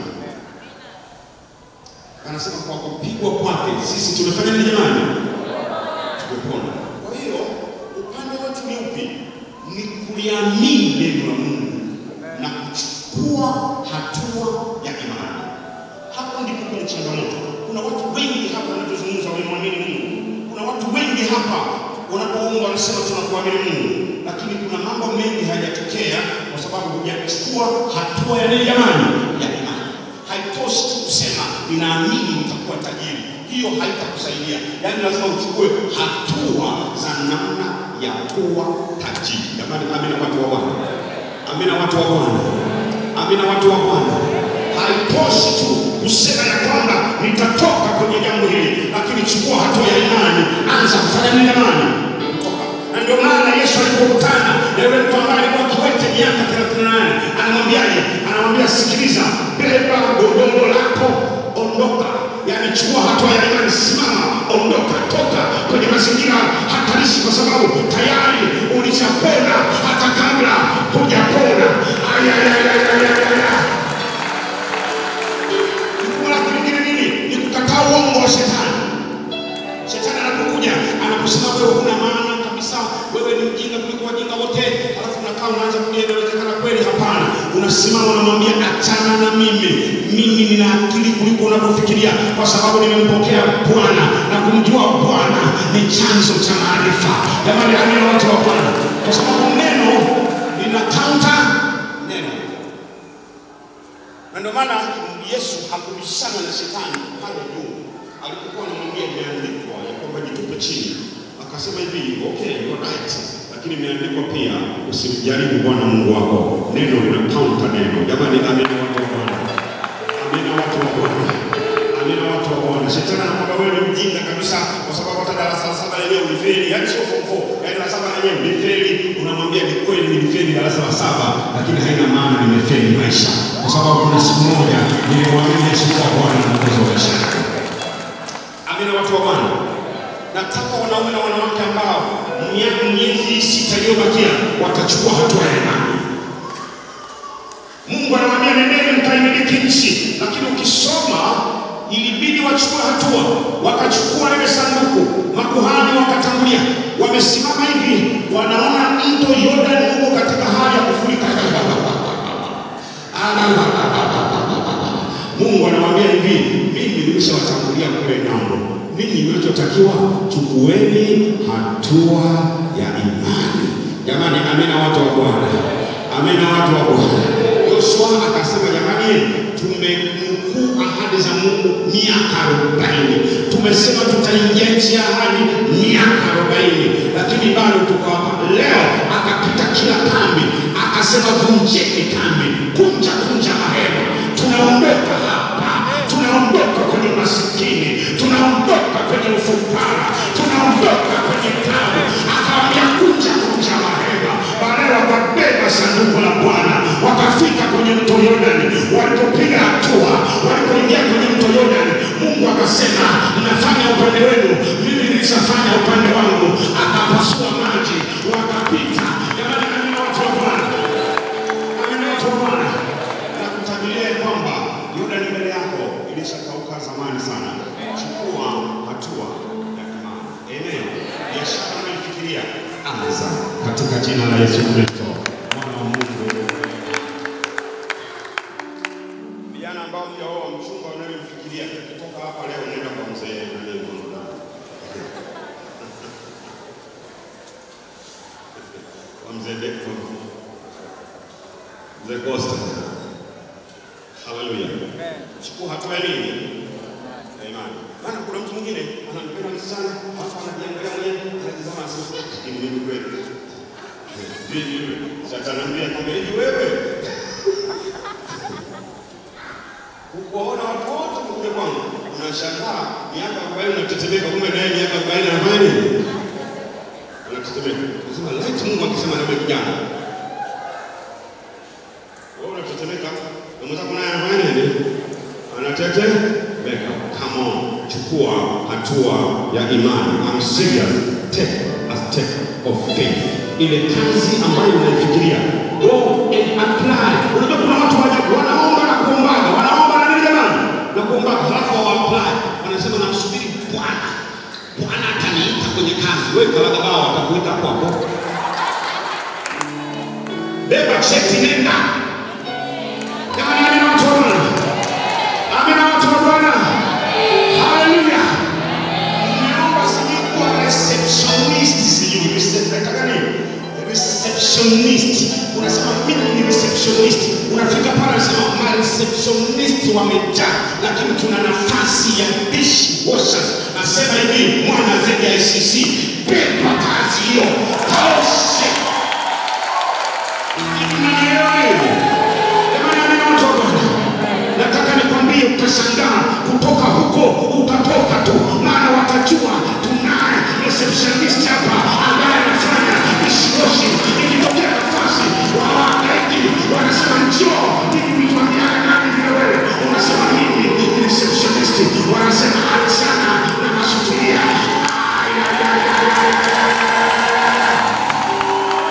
Anasema kwa kupigwa kwake sisi tumefanya nini jamani? Tumepona. Kwa hiyo upande wetu ni upi? Ni kuliamini neno la Mungu na kuchukua hatua ya imani. Hapo ndipo kuna changamoto. Kuna watu wengi hapa wanazungumza wamemwamini Mungu. Kuna watu wengi hapa wanapoomba wanasema tunakuamini Mungu, lakini kuna mambo mengi hayajatokea kwa sababu hujachukua hatua ya nini jamani? Ya imani. Haitoshi tu kusema ninaamini nitakuwa tajiri. Hiyo haitakusaidia. Yaani lazima uchukue hatua za namna ya kuwa tajiri. Jamani, amina watu wa Bwana. Amina watu wa Bwana. Amina watu wa Bwana. Haitoshi tu kusema ya kwamba nitatoka kwenye jambo hili, lakini chukua hatua ya imani. Anza kufanya nini jamani? Kutoka. Na ndio maana Yesu alipokutana na yule mtu ambaye alikuwa kiwete miaka thelathini na nane, anamwambiaje? Anamwambia sikiliza, beba godoro lako, ondoka. Yaani chukua hatua ya imani, simama, ondoka, toka kwenye mazingira hatarishi, kwa sababu tayari ulishapona hata kabla hujapona. Aya aya aya aya aya. Kuna kingine nini? Ni kukataa uongo wa shetani. Shetani anapokuja, anaposema wewe huna maana kabisa, wewe ni mjinga kuliko wajinga wote, alafu unakaa unaanza kujieleza inawezekana kweli. Hapana. Unasimama unamwambia achana na mimi. Mimi nina akili kuliko unavyofikiria, kwa sababu nimempokea Bwana na kumjua Bwana ni chanzo cha maarifa. Jamani, amina watu wa Bwana. Kwa sababu neno lina counter neno. Na ndio maana Yesu hakubishana na shetani pale juu. Alipokuwa anamwambia imeandikwa ya kwamba jitupe chini, akasema hivi, okay, you're right. Lakini imeandikwa pia usimjaribu Bwana Mungu wako. Neno lina counter neno. Jamani, amina watu wa Bwana. Amina watu wa Bwana. Amina watu wa Bwana. Shetani anakwambia wewe ni mjinga kabisa kwa sababu hata darasa la saba leo ulifeli. Yaani sio form four. Yaani la saba lenyewe ulifeli. Unamwambia ni kweli nilifeli darasa la saba, lakini haina maana nimefeli maisha. Kwa sababu kuna siku moja nilimwamini Yesu kwa Bwana na Mwokozi wa maisha yangu. Amina watu wa Bwana. Nataka wanaume na wanawake ambao miezi sita iliyobakia watachukua hatua ya imani. Mungu anawaambia nendeni mkaimiliki nchi, lakini ukisoma ilibidi wachukue hatua, wakachukua ile sanduku, makuhani wakatangulia, wamesimama hivi, wanaona mto Yordani uko katika hali ya kufurika. Mungu anawaambia hivi, mimi nimeshawatangulia kule ng'ambo. Mimi ninachotakiwa, chukueni hatua ya imani. Jamani, amina watu wa Bwana. Amina watu wa Bwana. Yoshua akasema, jamani, tumemkuu ahadi za Mungu miaka arobaini. Tumesema tutaingia nchi ya ahadi miaka arobaini. Lakini bado tuko hapa. Leo akapita kila kambi, akasema vunjeni kambi, kunja kunja mahema. Tunaondoka hapa. Tunaondoka kwenye masikini. Tunaondoka kwenye ufukara. Tunaondoka kwenye tabu. Akawaambia kunja kunja mahema. Baadaye wakabeba sanduku la Bwana, wakafika kwenye mto Yordani. Walipopiga hatua, walipoingia kwenye mto Yordani, Mungu akasema, mnafanya upande wenu, mimi nilishafanya upande wangu. Akapasua maji, wakapita. Jamani, amina watu wa Bwana. Amina watu wa Bwana. Na kutabiria kwamba Yordani mbele yako ilishakauka zamani sana. Chukua hatua ya imani. Amen. Biashara unayofikiria, anza katika jina la Yesu Kristo, mwana wa Mungu. Vijana ambao mjaoa, mchumba unayemfikiria, kutoka hapa leo unaenda kwa mzee na leo unaenda. Kwa mzee Beko. Mzee Costa. Hallelujah. Chukua hatua ya nini? Imani. Maana kuna mtu mwingine anampenda msichana, halafu anajiangalia mwenyewe, anajizama anasema, "Lakini mimi kweli." Vipi? Sasa anaambia kwamba hivi wewe ukoona watu wote mkuje kwangu, unashangaa miaka arobaini unatetemeka, kumbe naye miaka arobaini anafanya nini? Anatetemeka. Unasema, "Laiti Mungu akisema na wewe kijana." Wewe unatetemeka, na mwenzako naye anafanya nini? Anatetemeka. Come on, chukua hatua ya imani. I'm serious. Take a step of faith. Ile kazi ambayo unaifikiria, go and apply. Unajua kuna watu wanaomba na kuombaga, wanaomba na nini jamani? Na kuombaga, halafu wa apply. Wanasema namsubiri Bwana. Bwana ataniita kwenye kazi. Wewe kalaga bao atakuita hapo hapo. Beba cheti nenda. Jamani, amina watu wa Bwana. Amina watu wa Bwana. Hallelujah. Naomba sije kuwa receptionist, sije receptionist. Unasema mimi ni receptionist. Unafika pale unasema ma receptionist wamejaa, lakini tuna nafasi ya dishwashers. Nasema hivi, mwana zaidi ya I C C, pepa kazi hiyo. Kaoshe. Nataka nikwambie, utashangaa kutoka huko utatoka tu, maana watajua tunaye receptionist hapa ambaye anafanya dishwashing. Ikitokea nafasi wawakaidi wanasema njoo, hivi vitu vya nani vile wewe unasema mimi ni receptionist, wanasema achana na masufuria.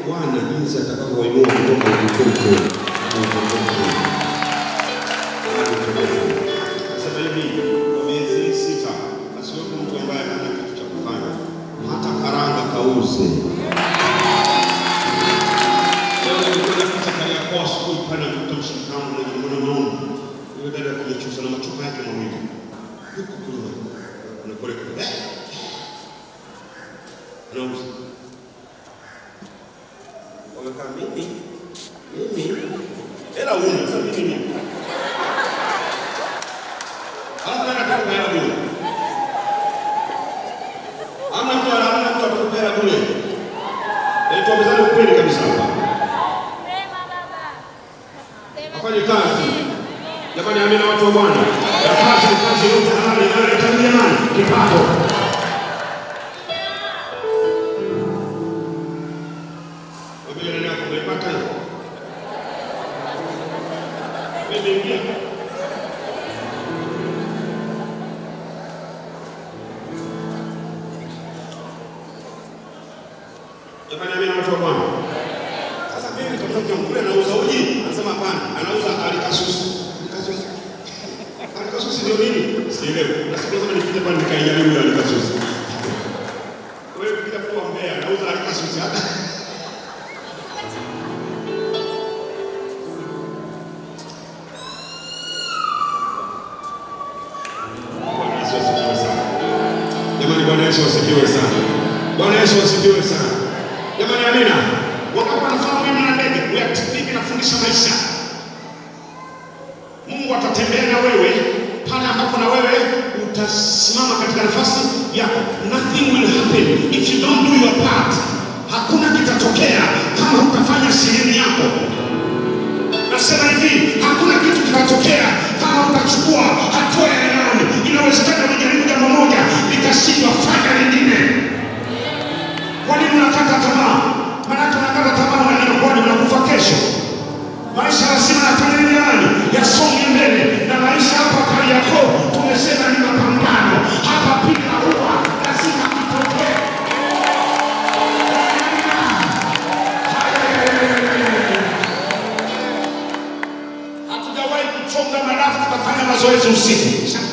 Bwana jinsi atakavyoinua kutoka utukufu. Sasa hivi kwa miezi sita asiwepo mtu ambaye hana kitu cha kufanya, hata karanga kauze. Leo nilikuwa napita kaya kwa asubuhi pale kutamshika kama na mwana yule dada kumechusa na machupa yake mawili. Huko kule unakole kule. Anauza. Wameka mimi mimi era una sasa mimi alafu nataka kuenda bure. Ama mtu anaona mtu atakupera bure. Ndio tuambizane ukweli kabisa hapa. Sema baba. Afanye kazi. Jamani, amina watu wa Bwana. Ya kazi kazi yote halali na tabia jamani kipato. Wewe ndio umepata hiyo. Wewe ndio. Jamani, amina watu wa Bwana. Sasa mimi nikamtoka mkule anauza uji, anasema hapana, anauza alikasusu. Alikasusu. Alikasusu ndio nini? Sielewi. Nasema kama nipite pale nikaijaribu ile alikasusu. Wewe ukija kwa mbea anauza alikasusu hata. Jamani, Bwana Yesu asifiwe sana. Bwana Yesu asifiwe sana. Jamani, amina. Wakati wanafahamu mimi na ndege, wewe mimi nafundisha maisha. Mungu atatembea na wewe pale ambapo na wewe utasimama katika nafasi yako. Nothing will happen if you don't do your part. Hakuna kitatokea kama hutafanya sehemu yako. Nasema hivi, hakuna kitu kitatokea kama utachukua hatua ya imani. Inawezekana unajaribu jambo moja likashindwa, fanya lingine. Kwa nini unakata tamaa? Maana tunakata tamaa na ndio kwa nini unakufa kesho. Maisha lazima yafanye imani, yasonge mbele, na maisha hapa kali yako tumesema ni mapambano. Hapa piga huwa lazima kitokee. Hatujawahi kuchonga madafu tukafanya mazoezi usiku.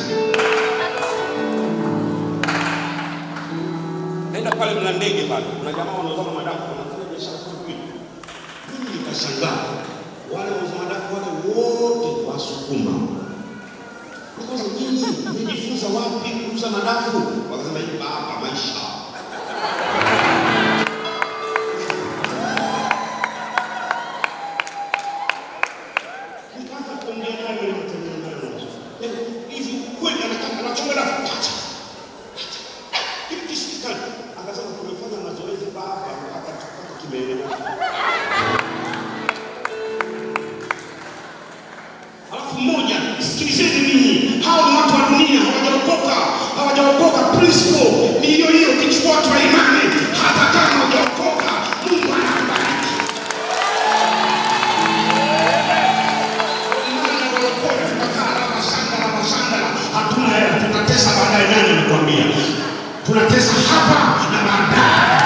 Nenda pale mna ndege pale. Kuna jamaa wanauza madafu wanafanya biashara kwa kweli. Mimi nikashangaa. Wale wauza madafu wale wote Wasukuma. Nikasema nini? Nimejifunza wapi kuuza madafu? Wakasema hii baba maisha. Nikaanza kuongea naye yule mtu mmoja. Hivi kweli anataka anachonga dafu pacha. Hivi kisikani. Akasema tumefanya mazoezi baba akatoka kimeelewa. Alafu mmoja, sikilizeni ninyi, hao ni watu wa dunia, hawajaokoka, hawajaokoka. Principle ni hiyo hiyo, kichukua watu wa imani, hata kama hujaokoka, Mungu anakubariki. Imani na wokovu tunakaa na mashamba na mashamba, hatuna hela, tunatesa baadaye. Nani anakuambia? Tunatesa hapa na baadaye.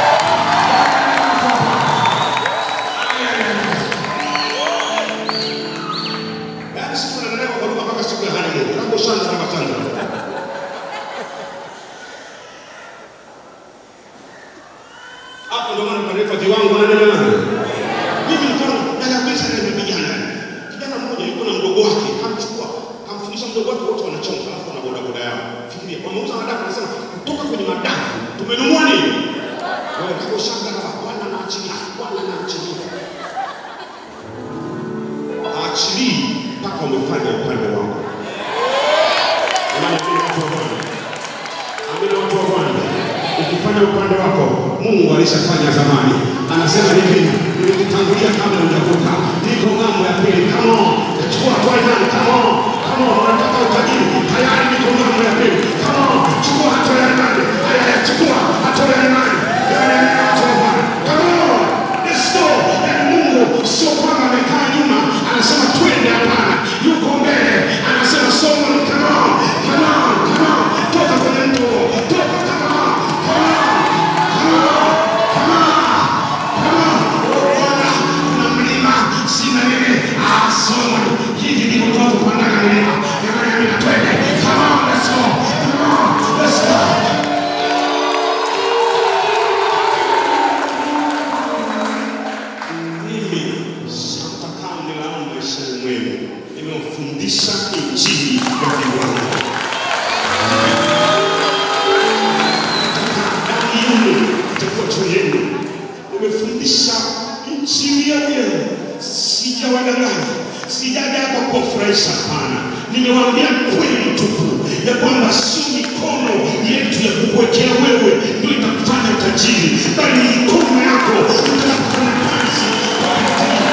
Hapo ndio maana tunaleta viwango na neno la Mungu. Mimi nilikuwa nalabisha na vijana. Kijana mmoja yuko na mdogo wake, kamchukua, kamfundisha mdogo wake, wote wanachonga, alafu na boda boda yao. Fikiria, wameuza madafu, anasema kutoka kwenye madafu tumenunua nini? Wewe kako shanga na Bwana na achilia, Bwana na achilia. Achilia mpaka umefanya upande wako. Amina watu wa Bwana. Amina watu wa Bwana. Ukifanya upande wako, Mungu alishafanya zamani. Anasema hivi, nilikutangulia kabla hujavuka. Niko ng'ambo ya pili. Come on. Chukua hatua imani. Come on. Come on. Unataka utajiri. Tayari niko ng'ambo ya pili. Come on. Chukua hatua ya imani. Haya, chukua hatua ya imani. Yaani watu wa Bwana. Come on. Let's go. Yaani Mungu sio kwamba amekaa nyuma. Anasema twende, hapana. Yuko mbele. Anasema somo, come on. Come on. Come on. Toka kwenye mtu. Toka, come on. Come on. Come on. Come on. Come on. nimefundisha injili ya viwango. Ndani yenu itakuwa juu yenu. Nimefundisha injili ya wewe. Sijawadanganya. Sijaja hapa kuwafurahisha, hapana. Nimewaambia kweli tupu ya kwamba si mikono yetu ya kukuwekea wewe ndio itakufanya tajiri, bali mikono yako itakufanya kazi kwa bidii.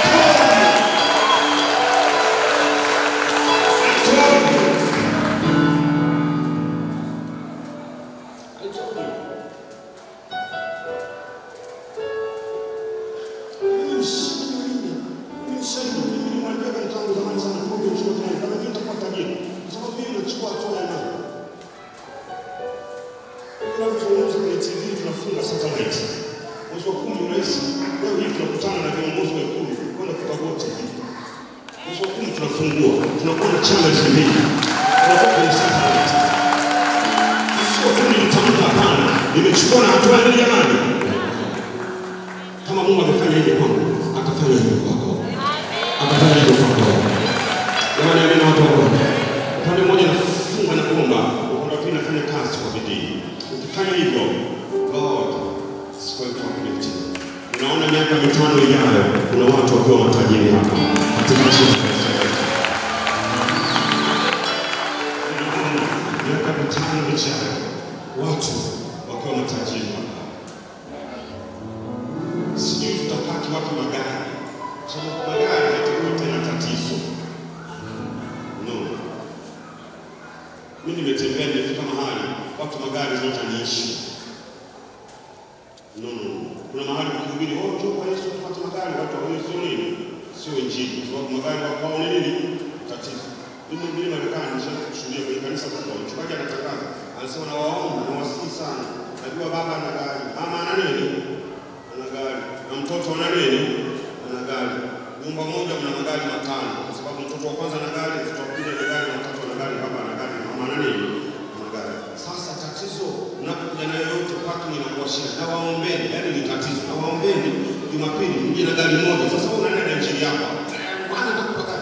Nimechukua na hatua ile jamani. Kama Mungu amefanya hivi kwangu, atafanya hivi kwako. Atafanya hivi kwako. Jamani, mimi na watu wangu. Upande mmoja nafunga na kuomba, upande wa pili nafanya kazi kwa bidii. Ukifanya hivyo, God is going to uplift you. Unaona miaka mitano ijayo, kuna watu wakiwa matajiri hapa. Katika jina la Yesu. Miaka mitano ijayo, watu wakiwa matajiri hapa. Sijui tutapata watu magari. Sababu magari yatakuwa tena tatizo. No. Mimi nimetembea nimefika mahali watu magari zote ni issue. No, no. Kuna mahali kuhubiri oh njoo kwa Yesu tupate magari, watu wao sio nini? Sio injili. Sababu magari wao ni nini? Tatizo. Mimi mimi Marekani nishaanza kushuhudia kwenye kanisa kubwa. Mchungaji anatangaza, anasema na waomba na wasii sana. Najua baba ana gari, mama ana nini? Ana gari. Na mtoto ana nini? Ana gari. Nyumba moja mna magari matano. Kwa sababu mtoto wa kwanza ana gari, mtoto wa pili ana gari, na mtoto ana gari, baba ana gari, mama ana nini? Ana gari. Sasa tatizo mnapokuja na yote parking inakuwa shida. Na waombeni, yani ni tatizo. Na waombeni Jumapili mje na gari moja. Sasa wewe unaenda na injili yako. Bwana atakupa gari.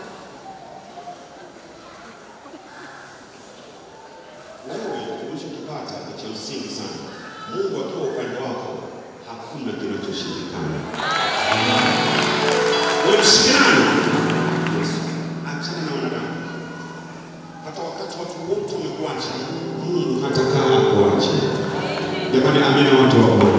Cha msingi sana. Mungu akiwa upande wako, hakuna kinachoshindikana. Wewe mshikane. Yesu, achana na wanadamu. Hata wakati watu wote wamekuacha, Mungu hatakaa kuacha. Jamani, amina watu wako.